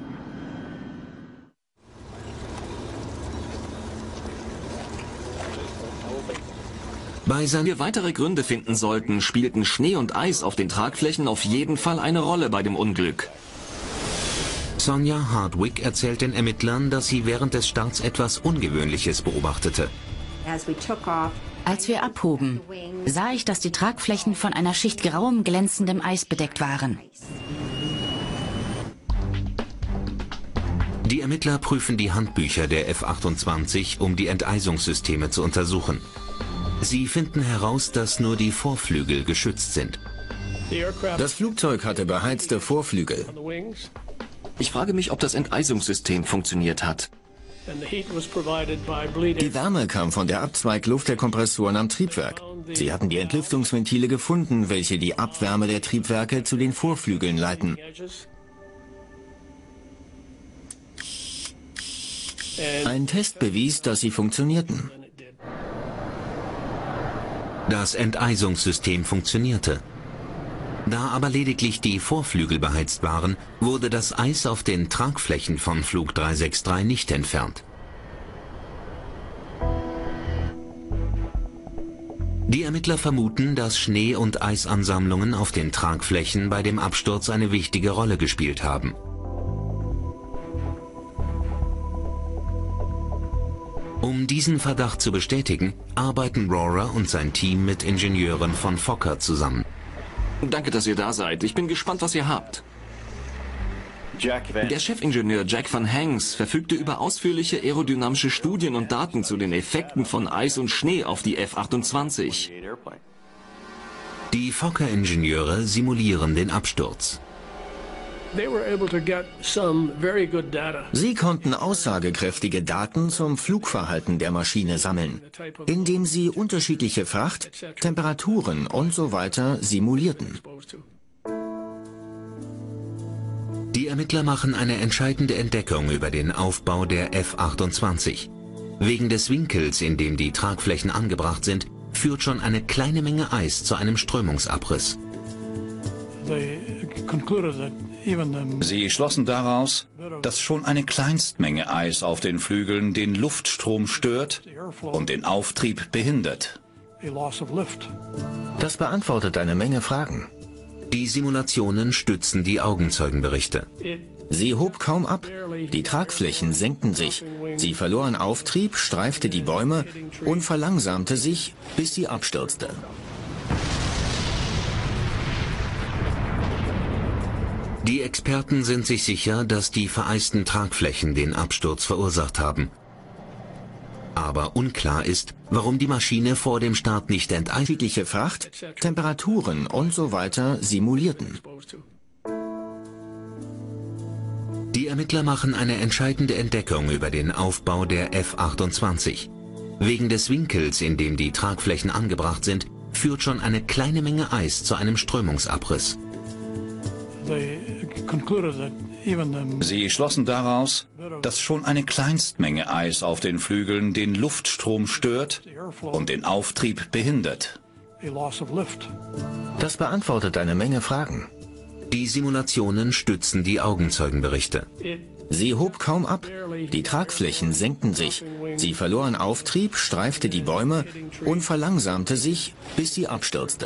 Wenn wir weitere Gründe finden sollten, spielten Schnee und Eis auf den Tragflächen auf jeden Fall eine Rolle bei dem Unglück. Sonja Hardwick erzählt den Ermittlern, dass sie während des Starts etwas Ungewöhnliches beobachtete. Als wir abhoben, sah ich, dass die Tragflächen von einer Schicht grauem, glänzendem Eis bedeckt waren. Die Ermittler prüfen die Handbücher der F-28, um die Enteisungssysteme zu untersuchen. Sie finden heraus, dass nur die Vorflügel geschützt sind. Das Flugzeug hatte beheizte Vorflügel. Ich frage mich, ob das Enteisungssystem funktioniert hat. Die Wärme kam von der Abzweigluft der Kompressoren am Triebwerk. Sie hatten die Entlüftungsventile gefunden, welche die Abwärme der Triebwerke zu den Vorflügeln leiten. Ein Test bewies, dass sie funktionierten. Das Enteisungssystem funktionierte. Da aber lediglich die Vorflügel beheizt waren, wurde das Eis auf den Tragflächen von Flug 363 nicht entfernt. Die Ermittler vermuten, dass Schnee- und Eisansammlungen auf den Tragflächen bei dem Absturz eine wichtige Rolle gespielt haben. Um diesen Verdacht zu bestätigen, arbeiten Rohrer und sein Team mit Ingenieuren von Fokker zusammen. Danke, dass ihr da seid. Ich bin gespannt, was ihr habt. Der Chefingenieur Jack Van Hanks verfügte über ausführliche aerodynamische Studien und Daten zu den Effekten von Eis und Schnee auf die F-28. Die Fokker-Ingenieure simulieren den Absturz. Sie konnten aussagekräftige Daten zum Flugverhalten der Maschine sammeln, indem sie unterschiedliche Fracht, Temperaturen und so weiter simulierten. Die Ermittler machen eine entscheidende Entdeckung über den Aufbau der F-28. Wegen des Winkels, in dem die Tragflächen angebracht sind, führt schon eine kleine Menge Eis zu einem Strömungsabriss. Sie schlossen daraus, dass schon eine Kleinstmenge Eis auf den Flügeln den Luftstrom stört und den Auftrieb behindert. Das beantwortet eine Menge Fragen. Die Simulationen stützen die Augenzeugenberichte. Sie hob kaum ab, die Tragflächen senkten sich, sie verloren Auftrieb, streifte die Bäume und verlangsamte sich, bis sie abstürzte. Die Experten sind sich sicher, dass die vereisten Tragflächen den Absturz verursacht haben. Aber unklar ist, warum die Maschine vor dem Start nicht Unterschiedliche Fracht, Temperaturen und so weiter simulierten. Die Ermittler machen eine entscheidende Entdeckung über den Aufbau der F-28. Wegen des Winkels, in dem die Tragflächen angebracht sind, führt schon eine kleine Menge Eis zu einem Strömungsabriss. Sie schlossen daraus, dass schon eine Kleinstmenge Eis auf den Flügeln den Luftstrom stört und den Auftrieb behindert. Das beantwortet eine Menge Fragen. Die Simulationen stützen die Augenzeugenberichte. Sie hob kaum ab, die Tragflächen senkten sich, sie verloren Auftrieb, streifte die Bäume und verlangsamte sich, bis sie abstürzte.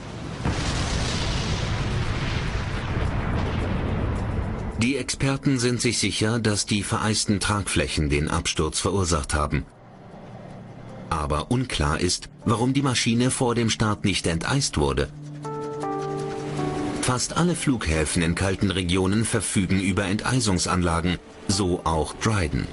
Die Experten sind sich sicher, dass die vereisten Tragflächen den Absturz verursacht haben. Aber unklar ist, warum die Maschine vor dem Start nicht enteist wurde. Fast alle Flughäfen in kalten Regionen verfügen über Enteisungsanlagen, so auch Dryden.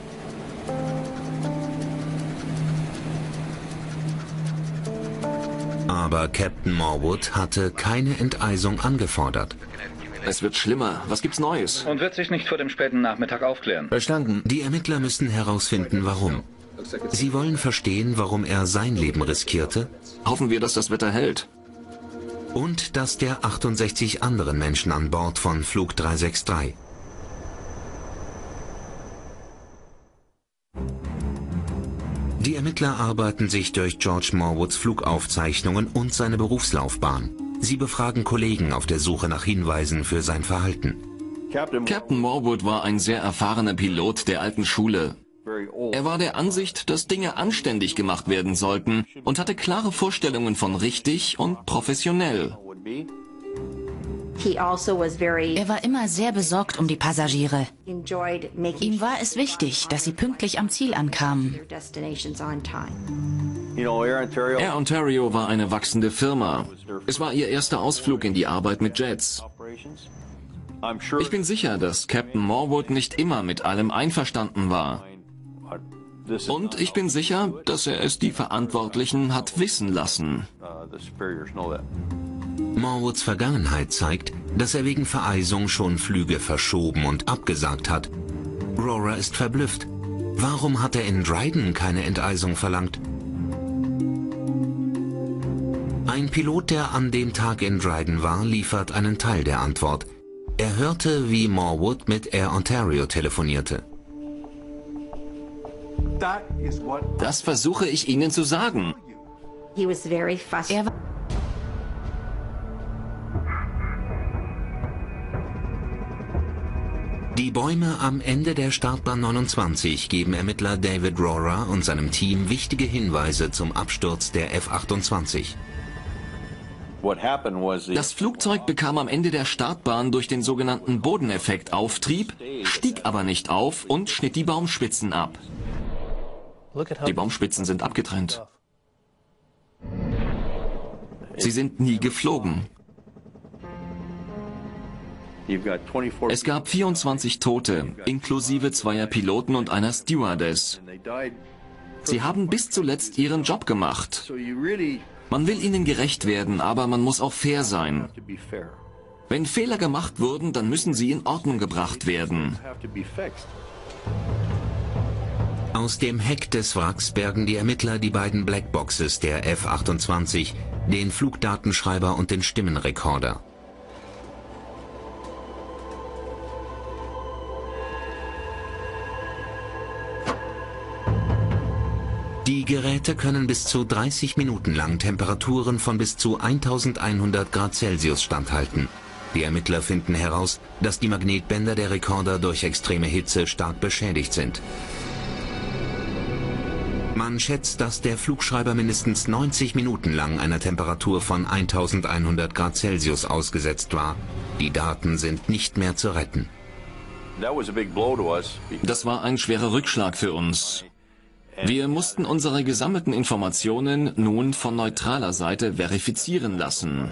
Aber Captain Morwood hatte keine Enteisung angefordert. Es wird schlimmer. Was gibt's Neues? Und wird sich nicht vor dem späten Nachmittag aufklären. Verstanden. Die Ermittler müssen herausfinden, warum. Sie wollen verstehen, warum er sein Leben riskierte. Hoffen wir, dass das Wetter hält. Und und das der 68 anderen Menschen an Bord von Flug 363. Die Ermittler arbeiten sich durch George Morwoods Flugaufzeichnungen und seine Berufslaufbahn. Sie befragen Kollegen auf der Suche nach Hinweisen für sein Verhalten. Captain Morwood war ein sehr erfahrener Pilot der alten Schule. Er war der Ansicht, dass Dinge anständig gemacht werden sollten und hatte klare Vorstellungen von richtig und professionell. Er war immer sehr besorgt um die Passagiere. Ihm war es wichtig, dass sie pünktlich am Ziel ankamen. Air Ontario war eine wachsende Firma. Es war ihr erster Ausflug in die Arbeit mit Jets. Ich bin sicher, dass Captain Morwood nicht immer mit allem einverstanden war. Und ich bin sicher, dass er es die Verantwortlichen hat wissen lassen. Morwoods Vergangenheit zeigt, dass er wegen Vereisung schon Flüge verschoben und abgesagt hat. Rora ist verblüfft. Warum hat er in Dryden keine Enteisung verlangt? Ein Pilot, der an dem Tag in Dryden war, liefert einen Teil der Antwort. Er hörte, wie Morwood mit Air Ontario telefonierte. Das versuche ich Ihnen zu sagen. Er war Die Bäume am Ende der Startbahn 29 geben Ermittler David Rora und seinem Team wichtige Hinweise zum Absturz der F-28. Das Flugzeug bekam am Ende der Startbahn durch den sogenannten Bodeneffekt Auftrieb, stieg aber nicht auf und schnitt die Baumspitzen ab. Die Baumspitzen sind abgetrennt. Sie sind nie geflogen. Es gab 24 Tote, inklusive zweier Piloten und einer Stewardess. Sie haben bis zuletzt ihren Job gemacht. Man will ihnen gerecht werden, aber man muss auch fair sein. Wenn Fehler gemacht wurden, dann müssen sie in Ordnung gebracht werden. Aus dem Heck des Wracks bergen die Ermittler die beiden Blackboxes der F-28, den Flugdatenschreiber und den Stimmenrekorder. Die Geräte können bis zu 30 Minuten lang Temperaturen von bis zu 1100 Grad Celsius standhalten. Die Ermittler finden heraus, dass die Magnetbänder der Rekorder durch extreme Hitze stark beschädigt sind. Man schätzt, dass der Flugschreiber mindestens 90 Minuten lang einer Temperatur von 1100 Grad Celsius ausgesetzt war. Die Daten sind nicht mehr zu retten. Das war ein schwerer Rückschlag für uns. Wir mussten unsere gesammelten Informationen nun von neutraler Seite verifizieren lassen.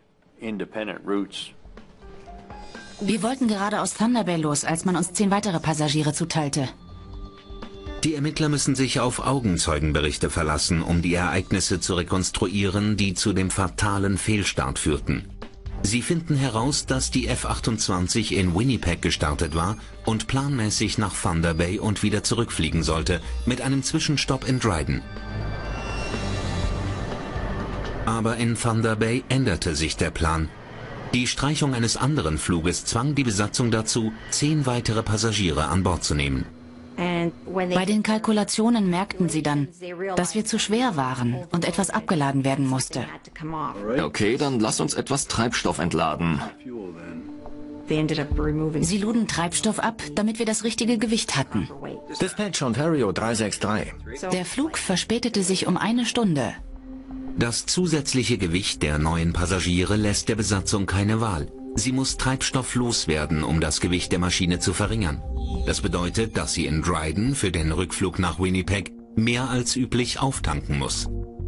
Wir wollten gerade aus Thunder Bay los, als man uns 10 weitere Passagiere zuteilte. Die Ermittler müssen sich auf Augenzeugenberichte verlassen, um die Ereignisse zu rekonstruieren, die zu dem fatalen Fehlstart führten. Sie finden heraus, dass die F-28 in Winnipeg gestartet war und planmäßig nach Thunder Bay und wieder zurückfliegen sollte, mit einem Zwischenstopp in Dryden. Aber in Thunder Bay änderte sich der Plan. Die Streichung eines anderen Fluges zwang die Besatzung dazu, 10 weitere Passagiere an Bord zu nehmen. Bei den Kalkulationen merkten sie dann, dass wir zu schwer waren und etwas abgeladen werden musste. Okay, dann lass uns etwas Treibstoff entladen. Sie luden Treibstoff ab, damit wir das richtige Gewicht hatten. Dispatch Ontario 363. Der Flug verspätete sich um 1 Stunde. Das zusätzliche Gewicht der neuen Passagiere lässt der Besatzung keine Wahl. Sie muss Treibstoff loswerden, um das Gewicht der Maschine zu verringern. Das bedeutet, dass sie in Dryden für den Rückflug nach Winnipeg mehr als üblich auftanken muss.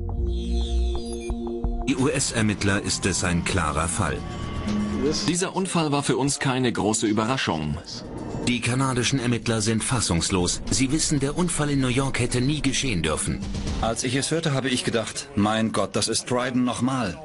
Die US-Ermittler ist es ein klarer Fall. Dieser Unfall war für uns keine große Überraschung. Die kanadischen Ermittler sind fassungslos. Sie wissen, der Unfall in New York hätte nie geschehen dürfen. Als ich es hörte, habe ich gedacht, mein Gott, das ist Dryden nochmal.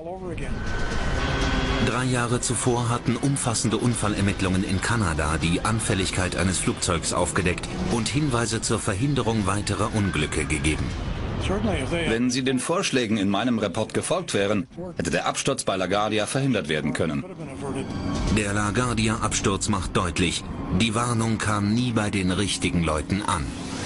3 Jahre zuvor hatten umfassende Unfallermittlungen in Kanada die Anfälligkeit eines Flugzeugs aufgedeckt und Hinweise zur Verhinderung weiterer Unglücke gegeben. Wenn Sie den Vorschlägen in meinem Report gefolgt wären, hätte der Absturz bei LaGuardia verhindert werden können. Der LaGuardia-Absturz macht deutlich, die Warnung kam nie bei den richtigen Leuten an.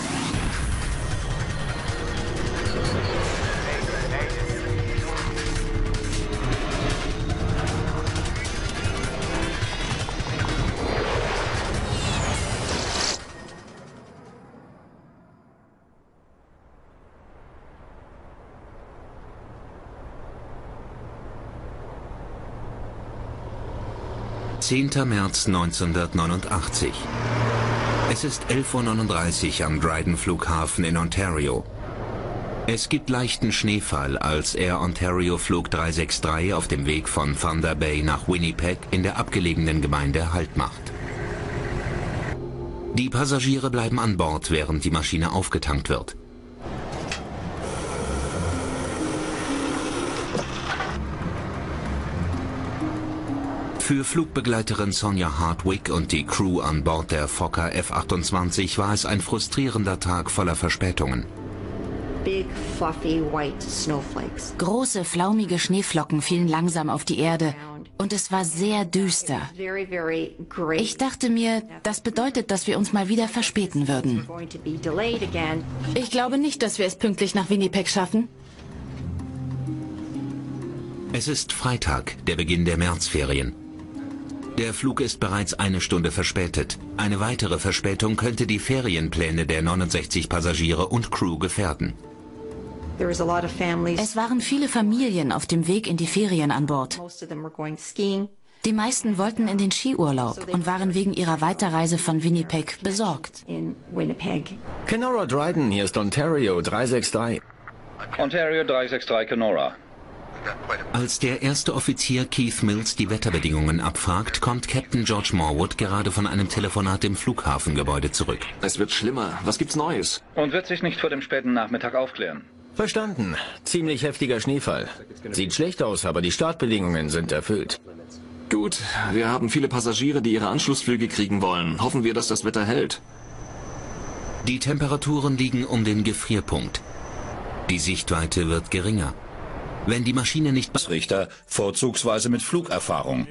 März 1989. Es ist 11:39 Uhr am Dryden Flughafen in Ontario. Es gibt leichten Schneefall, als Air Ontario Flug 363 auf dem Weg von Thunder Bay nach Winnipeg in der abgelegenen Gemeinde Halt macht. Die Passagiere bleiben an Bord, während die Maschine aufgetankt wird. Für Flugbegleiterin Sonja Hardwick und die Crew an Bord der Fokker F-28 war es ein frustrierender Tag voller Verspätungen. Große, flaumige Schneeflocken fielen langsam auf die Erde und es war sehr düster. Ich dachte mir, das bedeutet, dass wir uns mal wieder verspäten würden. Ich glaube nicht, dass wir es pünktlich nach Winnipeg schaffen. Es ist Freitag, der Beginn der Märzferien. Der Flug ist bereits eine Stunde verspätet. Eine weitere Verspätung könnte die Ferienpläne der 69 Passagiere und Crew gefährden. Es waren viele Familien auf dem Weg in die Ferien an Bord. Die meisten wollten in den Skiurlaub und waren wegen ihrer Weiterreise von Winnipeg besorgt. Kenora Dryden, hier ist Ontario 363. Ontario 363 Kenora. Als der erste Offizier Keith Mills die Wetterbedingungen abfragt, kommt Captain George Morwood gerade von einem Telefonat im Flughafengebäude zurück. Es wird schlimmer. Was gibt's Neues? Und wird sich nicht vor dem späten Nachmittag aufklären. Verstanden. Ziemlich heftiger Schneefall. Sieht schlecht aus, aber die Startbedingungen sind erfüllt. Gut, wir haben viele Passagiere, die ihre Anschlussflüge kriegen wollen. Hoffen wir, dass das Wetter hält. Die Temperaturen liegen um den Gefrierpunkt. Die Sichtweite wird geringer. Wenn die Maschine nicht... Richter, vorzugsweise mit Flugerfahrung.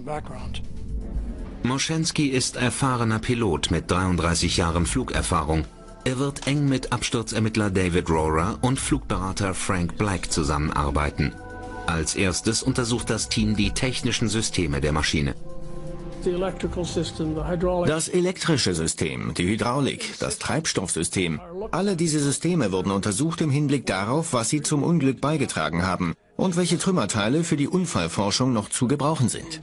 Moschensky ist erfahrener Pilot mit 33 Jahren Flugerfahrung. Er wird eng mit Absturzermittler David Rohrer und Flugberater Frank Black zusammenarbeiten. Als erstes untersucht das Team die technischen Systeme der Maschine. Das elektrische System, die Hydraulik, das Treibstoffsystem, alle diese Systeme wurden untersucht im Hinblick darauf, was sie zum Unglück beigetragen haben und welche Trümmerteile für die Unfallforschung noch zu gebrauchen sind.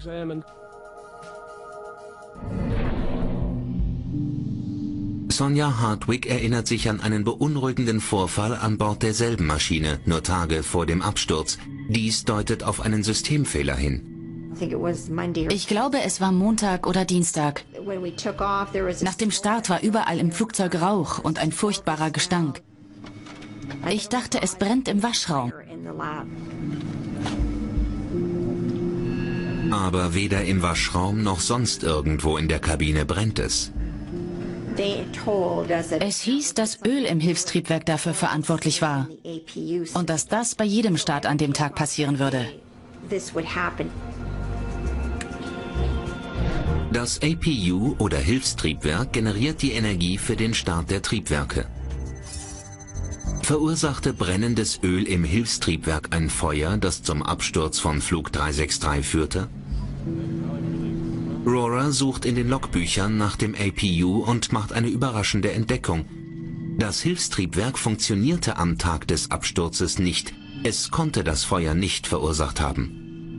Sonja Hardwick erinnert sich an einen beunruhigenden Vorfall an Bord derselben Maschine, nur Tage vor dem Absturz. Dies deutet auf einen Systemfehler hin. Ich glaube, es war Montag oder Dienstag. Nach dem Start war überall im Flugzeug Rauch und ein furchtbarer Gestank. Ich dachte, es brennt im Waschraum. Aber weder im Waschraum noch sonst irgendwo in der Kabine brennt es. Es hieß, dass Öl im Hilfstriebwerk dafür verantwortlich war und dass das bei jedem Start an dem Tag passieren würde. Das APU oder Hilfstriebwerk generiert die Energie für den Start der Triebwerke. Verursachte brennendes Öl im Hilfstriebwerk ein Feuer, das zum Absturz von Flug 363 führte? Rohrer sucht in den Logbüchern nach dem APU und macht eine überraschende Entdeckung. Das Hilfstriebwerk funktionierte am Tag des Absturzes nicht. Es konnte das Feuer nicht verursacht haben.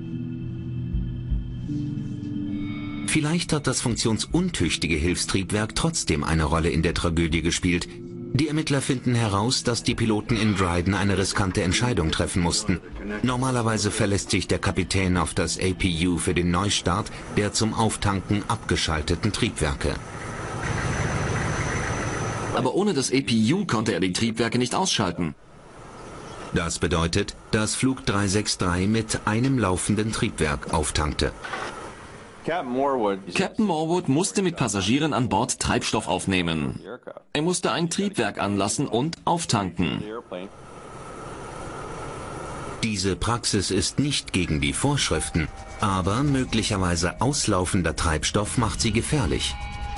Vielleicht hat das funktionsuntüchtige Hilfstriebwerk trotzdem eine Rolle in der Tragödie gespielt. Die Ermittler finden heraus, dass die Piloten in Dryden eine riskante Entscheidung treffen mussten. Normalerweise verlässt sich der Kapitän auf das APU für den Neustart der zum Auftanken abgeschalteten Triebwerke. Aber ohne das APU konnte er die Triebwerke nicht ausschalten. Das bedeutet, dass Flug 363 mit einem laufenden Triebwerk auftankte. Captain Morwood musste mit Passagieren an Bord Treibstoff aufnehmen. Er musste ein Triebwerk anlassen und auftanken. Diese Praxis ist nicht gegen die Vorschriften, aber möglicherweise auslaufender Treibstoff macht sie gefährlich.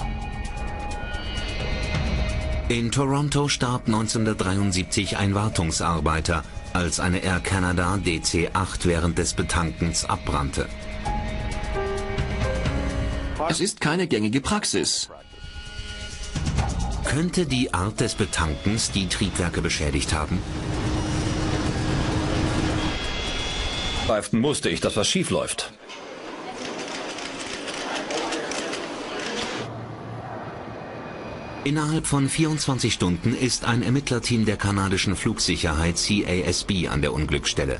In Toronto starb 1973 ein Wartungsarbeiter, als eine Air Canada DC-8 während des Betankens abbrannte. Es ist keine gängige Praxis. Könnte die Art des Betankens die Triebwerke beschädigt haben? Begreifen musste ich, dass was schief läuft. Innerhalb von 24 Stunden ist ein Ermittlerteam der kanadischen Flugsicherheit CASB an der Unglücksstelle.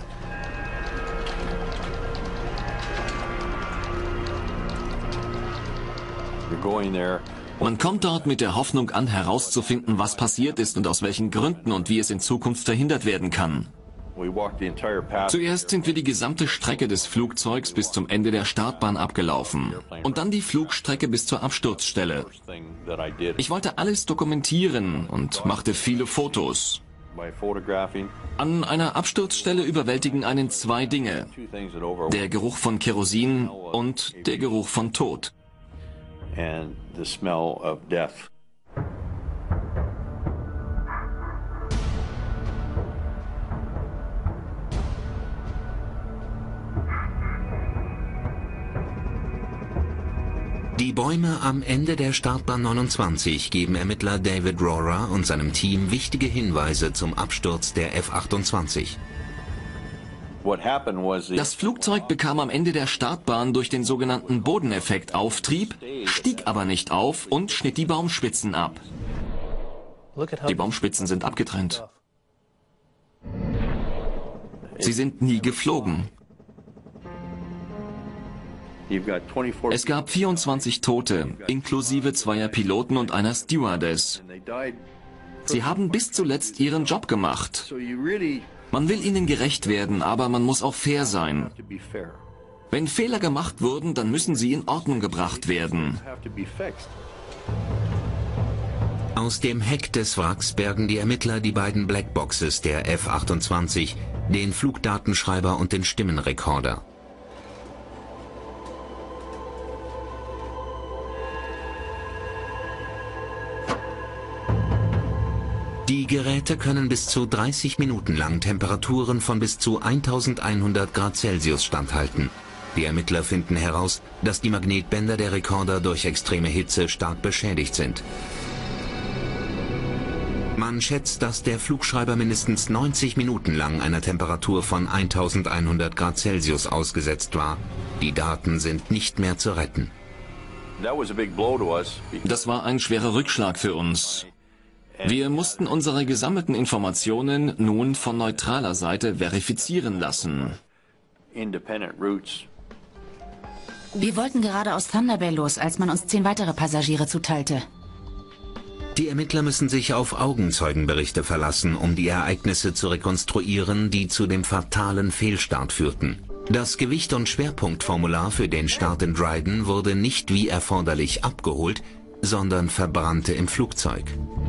Man kommt dort mit der Hoffnung an, herauszufinden, was passiert ist und aus welchen Gründen und wie es in Zukunft verhindert werden kann. Zuerst sind wir die gesamte Strecke des Flugzeugs bis zum Ende der Startbahn abgelaufen und dann die Flugstrecke bis zur Absturzstelle. Ich wollte alles dokumentieren und machte viele Fotos. An einer Absturzstelle überwältigen einen zwei Dinge: der Geruch von Kerosin und der Geruch von Tod. Die Bäume am Ende der Startbahn 29 geben Ermittler David Rohrer und seinem Team wichtige Hinweise zum Absturz der F-28. Das Flugzeug bekam am Ende der Startbahn durch den sogenannten Bodeneffekt Auftrieb, stieg aber nicht auf und schnitt die Baumspitzen ab. Die Baumspitzen sind abgetrennt. Sie sind nie geflogen. Es gab 24 Tote, inklusive zweier Piloten und einer Stewardess. Sie haben bis zuletzt ihren Job gemacht. Man will ihnen gerecht werden, aber man muss auch fair sein. Wenn Fehler gemacht wurden, dann müssen sie in Ordnung gebracht werden. Aus dem Heck des Wracks bergen die Ermittler die beiden Blackboxes der F-28, den Flugdatenschreiber und den Stimmenrekorder. Die Geräte können bis zu 30 Minuten lang Temperaturen von bis zu 1100 Grad Celsius standhalten. Die Ermittler finden heraus, dass die Magnetbänder der Rekorder durch extreme Hitze stark beschädigt sind. Man schätzt, dass der Flugschreiber mindestens 90 Minuten lang einer Temperatur von 1100 Grad Celsius ausgesetzt war. Die Daten sind nicht mehr zu retten. Das war ein schwerer Rückschlag für uns. Wir mussten unsere gesammelten Informationen nun von neutraler Seite verifizieren lassen. Wir wollten gerade aus Thunder Bay los, als man uns 10 weitere Passagiere zuteilte. Die Ermittler müssen sich auf Augenzeugenberichte verlassen, um die Ereignisse zu rekonstruieren, die zu dem fatalen Fehlstart führten. Das Gewicht- und Schwerpunktformular für den Start in Dryden wurde nicht wie erforderlich abgeholt, sondern verbrannte im Flugzeug.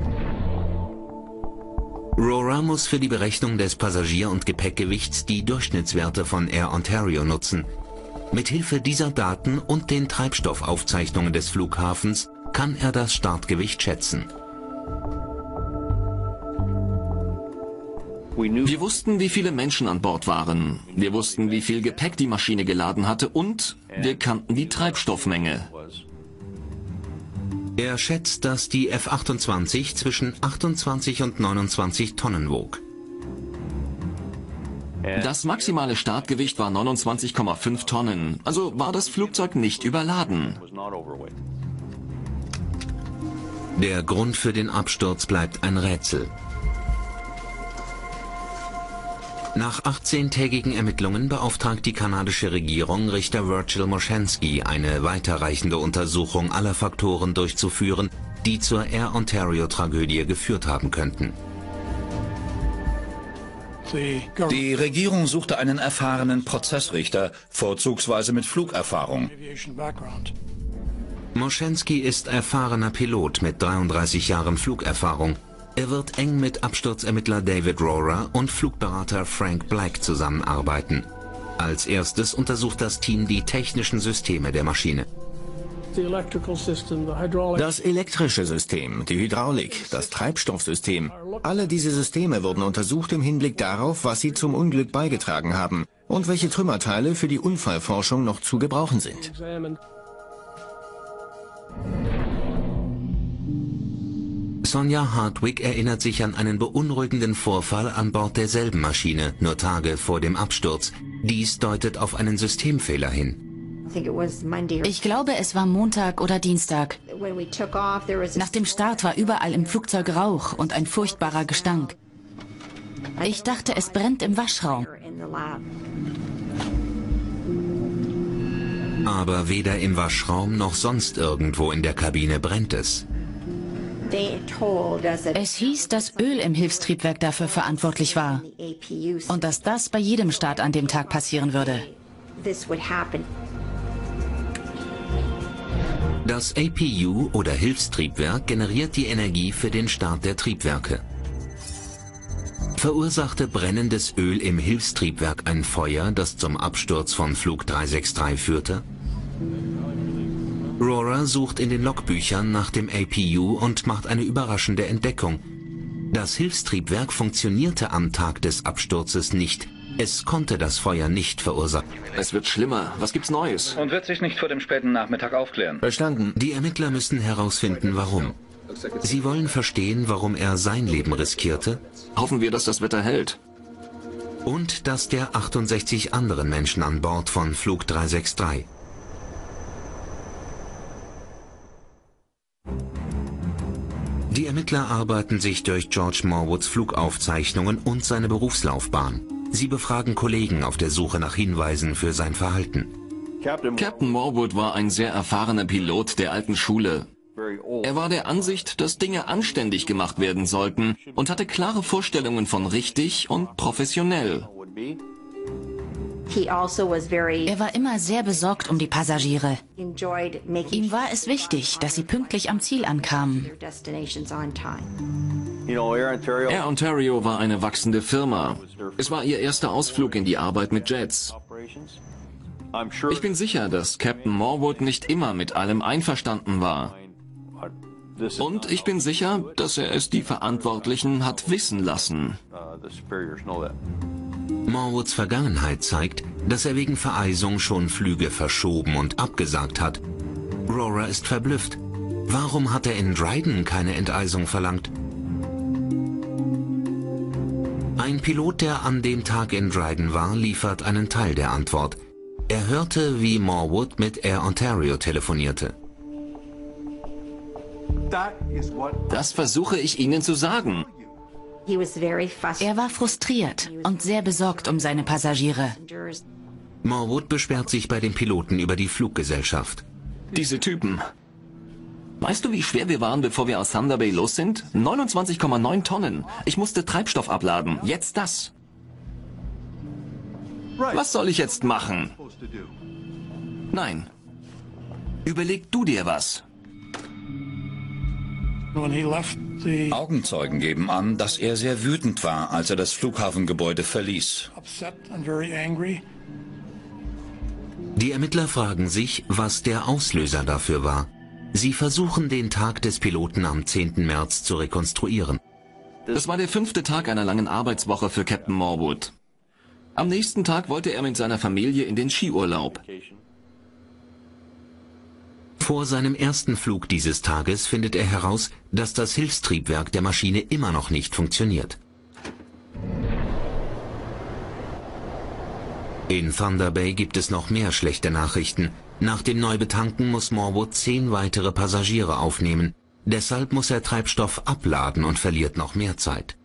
Rohrer muss für die Berechnung des Passagier- und Gepäckgewichts die Durchschnittswerte von Air Ontario nutzen. Mithilfe dieser Daten und den Treibstoffaufzeichnungen des Flughafens kann er das Startgewicht schätzen. Wir wussten, wie viele Menschen an Bord waren. Wir wussten, wie viel Gepäck die Maschine geladen hatte und wir kannten die Treibstoffmenge. Er schätzt, dass die F-28 zwischen 28 und 29 Tonnen wog. Das maximale Startgewicht war 29,5 Tonnen, also war das Flugzeug nicht überladen. Der Grund für den Absturz bleibt ein Rätsel. Nach 18-tägigen Ermittlungen beauftragt die kanadische Regierung Richter Virgil Moshensky, eine weiterreichende Untersuchung aller Faktoren durchzuführen, die zur Air Ontario-Tragödie geführt haben könnten. Die Regierung suchte einen erfahrenen Prozessrichter, vorzugsweise mit Flugerfahrung. Moshensky ist erfahrener Pilot mit 33 Jahren Flugerfahrung. Er wird eng mit Absturzermittler David Rohrer und Flugberater Frank Black zusammenarbeiten. Als erstes untersucht das Team die technischen Systeme der Maschine. Das elektrische System, die Hydraulik, das Treibstoffsystem, alle diese Systeme wurden untersucht im Hinblick darauf, was sie zum Unglück beigetragen haben und welche Trümmerteile für die Unfallforschung noch zu gebrauchen sind. Sonja Hardwick erinnert sich an einen beunruhigenden Vorfall an Bord derselben Maschine, nur Tage vor dem Absturz. Dies deutet auf einen Systemfehler hin. Ich glaube, es war Montag oder Dienstag. Nach dem Start war überall im Flugzeug Rauch und ein furchtbarer Gestank. Ich dachte, es brennt im Waschraum. Aber weder im Waschraum noch sonst irgendwo in der Kabine brennt es. Es hieß, dass Öl im Hilfstriebwerk dafür verantwortlich war und dass das bei jedem Start an dem Tag passieren würde. Das APU oder Hilfstriebwerk generiert die Energie für den Start der Triebwerke. Verursachte brennendes Öl im Hilfstriebwerk ein Feuer, das zum Absturz von Flug 363 führte? Rohrer sucht in den Logbüchern nach dem APU und macht eine überraschende Entdeckung. Das Hilfstriebwerk funktionierte am Tag des Absturzes nicht. Es konnte das Feuer nicht verursachen. Es wird schlimmer. Was gibt's Neues? Und wird sich nicht vor dem späten Nachmittag aufklären. Verstanden. Die Ermittler müssen herausfinden, warum. Sie wollen verstehen, warum er sein Leben riskierte Hoffen wir, dass das Wetter hält. und das der 68 anderen Menschen an Bord von Flug 363. Die Ermittler arbeiten sich durch George Morwoods Flugaufzeichnungen und seine Berufslaufbahn. Sie befragen Kollegen auf der Suche nach Hinweisen für sein Verhalten. Captain Morwood war ein sehr erfahrener Pilot der alten Schule. Er war der Ansicht, dass Dinge anständig gemacht werden sollten und hatte klare Vorstellungen von richtig und professionell. Er war immer sehr besorgt um die Passagiere. Ihm war es wichtig, dass sie pünktlich am Ziel ankamen. Air Ontario war eine wachsende Firma. Es war ihr erster Ausflug in die Arbeit mit Jets. Ich bin sicher, dass Captain Morwood nicht immer mit allem einverstanden war. Und ich bin sicher, dass er es die Verantwortlichen hat wissen lassen. Morwoods Vergangenheit zeigt, dass er wegen Vereisung schon Flüge verschoben und abgesagt hat. Rohrer ist verblüfft. Warum hat er in Dryden keine Enteisung verlangt? Ein Pilot, der an dem Tag in Dryden war, liefert einen Teil der Antwort. Er hörte, wie Morwood mit Air Ontario telefonierte. Das versuche ich Ihnen zu sagen. Er war frustriert und sehr besorgt um seine Passagiere. Morwood beschwert sich bei den Piloten über die Fluggesellschaft. Diese Typen. Weißt du, wie schwer wir waren, bevor wir aus Thunder Bay los sind? 29,9 Tonnen. Ich musste Treibstoff abladen. Jetzt das. Was soll ich jetzt machen? Nein. Überleg du dir was. Augenzeugen geben an, dass er sehr wütend war, als er das Flughafengebäude verließ. Die Ermittler fragen sich, was der Auslöser dafür war. Sie versuchen, den Tag des Piloten am 10. März zu rekonstruieren. Das war der 5. Tag einer langen Arbeitswoche für Captain Morwood. Am nächsten Tag wollte er mit seiner Familie in den Skiurlaub. Vor seinem ersten Flug dieses Tages findet er heraus, dass das Hilfstriebwerk der Maschine immer noch nicht funktioniert. In Thunder Bay gibt es noch mehr schlechte Nachrichten. Nach dem Neubetanken muss Morwood 10 weitere Passagiere aufnehmen. Deshalb muss er Treibstoff abladen und verliert noch mehr Zeit.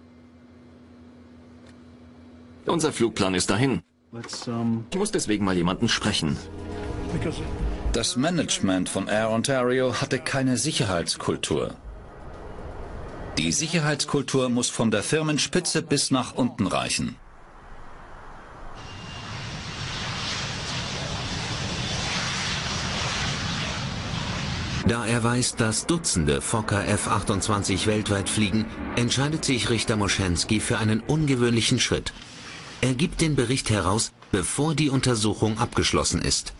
Unser Flugplan ist dahin. Ich muss deswegen mal jemanden sprechen. Das Management von Air Ontario hatte keine Sicherheitskultur. Die Sicherheitskultur muss von der Firmenspitze bis nach unten reichen. Da er weiß, dass Dutzende Fokker F-28 weltweit fliegen, entscheidet sich Richter Moschenski für einen ungewöhnlichen Schritt. Er gibt den Bericht heraus, bevor die Untersuchung abgeschlossen ist.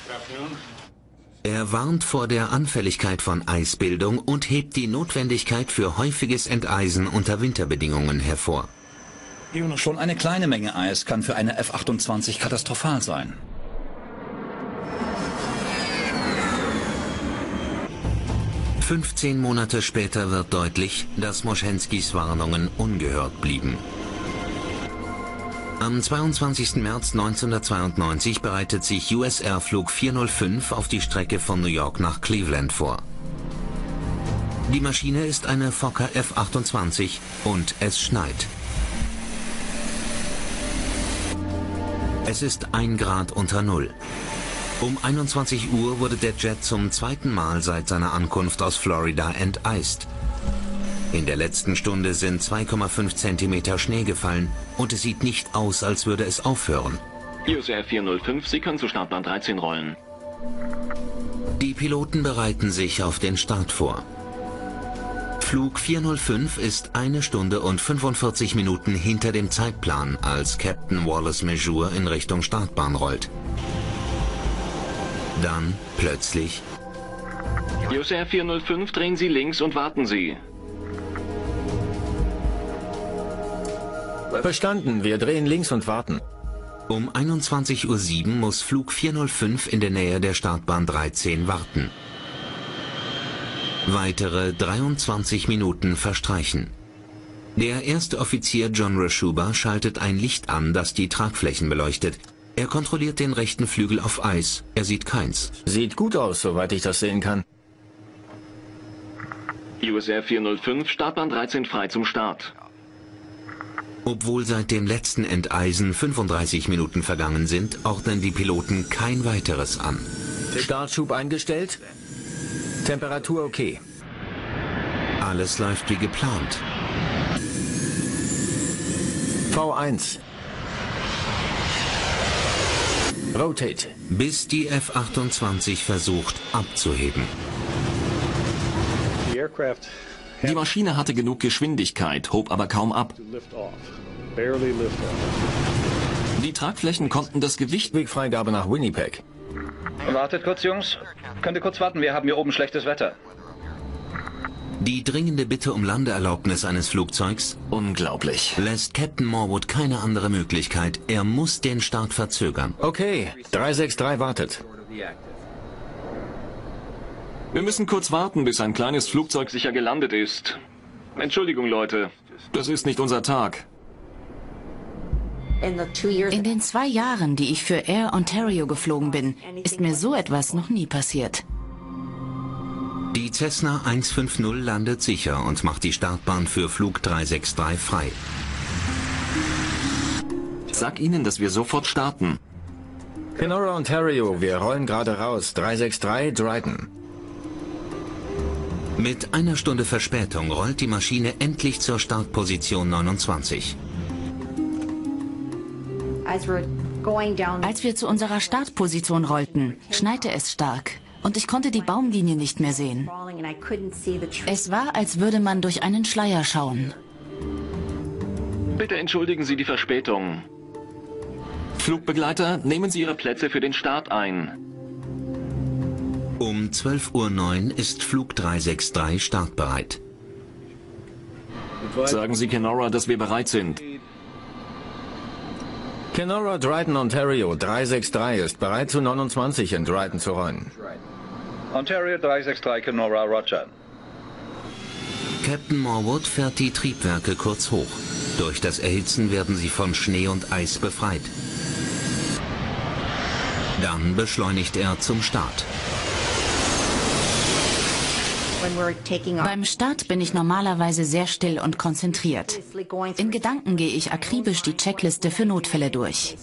Er warnt vor der Anfälligkeit von Eisbildung und hebt die Notwendigkeit für häufiges Enteisen unter Winterbedingungen hervor. Schon eine kleine Menge Eis kann für eine F-28 katastrophal sein. ...15 Monate später wird deutlich, dass Moschenskis Warnungen ungehört blieben. Am 22. März 1992 bereitet sich US Air Flug 405 auf die Strecke von New York nach Cleveland vor. Die Maschine ist eine Fokker F-28 und es schneit. Es ist 1 Grad unter Null. Um 21 Uhr wurde der Jet zum zweiten Mal seit seiner Ankunft aus Florida enteist. In der letzten Stunde sind 2,5 Zentimeter Schnee gefallen und es sieht nicht aus, als würde es aufhören. US Air 405, Sie können zu Startbahn 13 rollen. Die Piloten bereiten sich auf den Start vor. Flug 405 ist 1 Stunde und 45 Minuten hinter dem Zeitplan, als Captain Wallace Mejur in Richtung Startbahn rollt. Dann plötzlich... US Air 405, drehen Sie links und warten Sie. Verstanden, wir drehen links und warten. Um 21:07 Uhr muss Flug 405 in der Nähe der Startbahn 13 warten. Weitere 23 Minuten verstreichen. Der erste Offizier John Rashuba schaltet ein Licht an, das die Tragflächen beleuchtet. Er kontrolliert den rechten Flügel auf Eis. Er sieht keins. Sieht gut aus, soweit ich das sehen kann. US Air 405, Startbahn 13 frei zum Start. Obwohl seit dem letzten Enteisen 35 Minuten vergangen sind, ordnen die Piloten kein weiteres an. Startschub eingestellt. Temperatur okay. Alles läuft wie geplant. V1. Rotate. Bis die F-28 versucht abzuheben. Die Maschine hatte genug Geschwindigkeit, hob aber kaum ab. Die Tragflächen konnten das Gewicht... Wegfreigabe nach Winnipeg. Wartet kurz, Jungs. Könnt ihr kurz warten? Wir haben hier oben schlechtes Wetter. Die dringende Bitte um Landeerlaubnis eines Flugzeugs Unglaublich. lässt Captain Morwood keine andere Möglichkeit. Er muss den Start verzögern. Okay, 363 wartet. Wir müssen kurz warten, bis ein kleines Flugzeug sicher gelandet ist. Entschuldigung, Leute. Das ist nicht unser Tag. In den 2 Jahren, die ich für Air Ontario geflogen bin, ist mir so etwas noch nie passiert. Die Cessna 150 landet sicher und macht die Startbahn für Flug 363 frei. Sag ihnen, dass wir sofort starten. Kenora, Ontario, wir rollen gerade raus. 363 Dryden. Mit 1 Stunde Verspätung rollt die Maschine endlich zur Startposition 29. Als wir zu unserer Startposition rollten, schneite es stark und ich konnte die Baumlinie nicht mehr sehen. Es war, als würde man durch einen Schleier schauen. Bitte entschuldigen Sie die Verspätung. Flugbegleiter, nehmen Sie Ihre Plätze für den Start ein. Um 12:09 Uhr ist Flug 363 startbereit. Sagen Sie Kenora, dass wir bereit sind. Kenora, Dryden, Ontario, 363 ist bereit zu 29 in Dryden zu rollen. Ontario 363, Kenora, Roger. Captain Morwood fährt die Triebwerke kurz hoch. Durch das Erhitzen werden sie von Schnee und Eis befreit. Dann beschleunigt er zum Start. Beim Start bin ich normalerweise sehr still und konzentriert. In Gedanken gehe ich akribisch die Checkliste für Notfälle durch.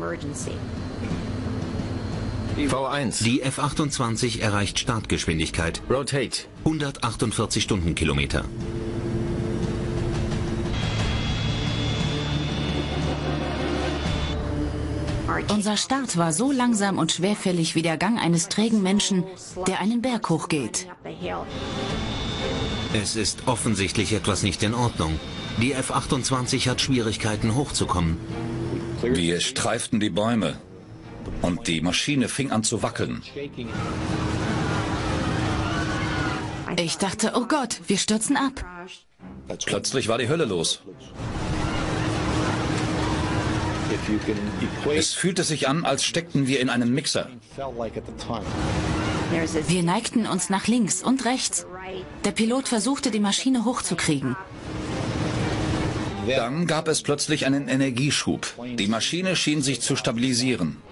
V1. Die F-28 erreicht Startgeschwindigkeit. Rotate. 148 Stundenkilometer. Unser Start war so langsam und schwerfällig wie der Gang eines trägen Menschen, der einen Berg hochgeht. Es ist offensichtlich etwas nicht in Ordnung. Die F-28 hat Schwierigkeiten hochzukommen. Wir streiften die Bäume und die Maschine fing an zu wackeln. Ich dachte, oh Gott, wir stürzen ab. Plötzlich war die Hölle los. Es fühlte sich an, als steckten wir in einem Mixer. Wir neigten uns nach links und rechts. Der Pilot versuchte, die Maschine hochzukriegen. Dann gab es plötzlich einen Energieschub. Die Maschine schien sich zu stabilisieren.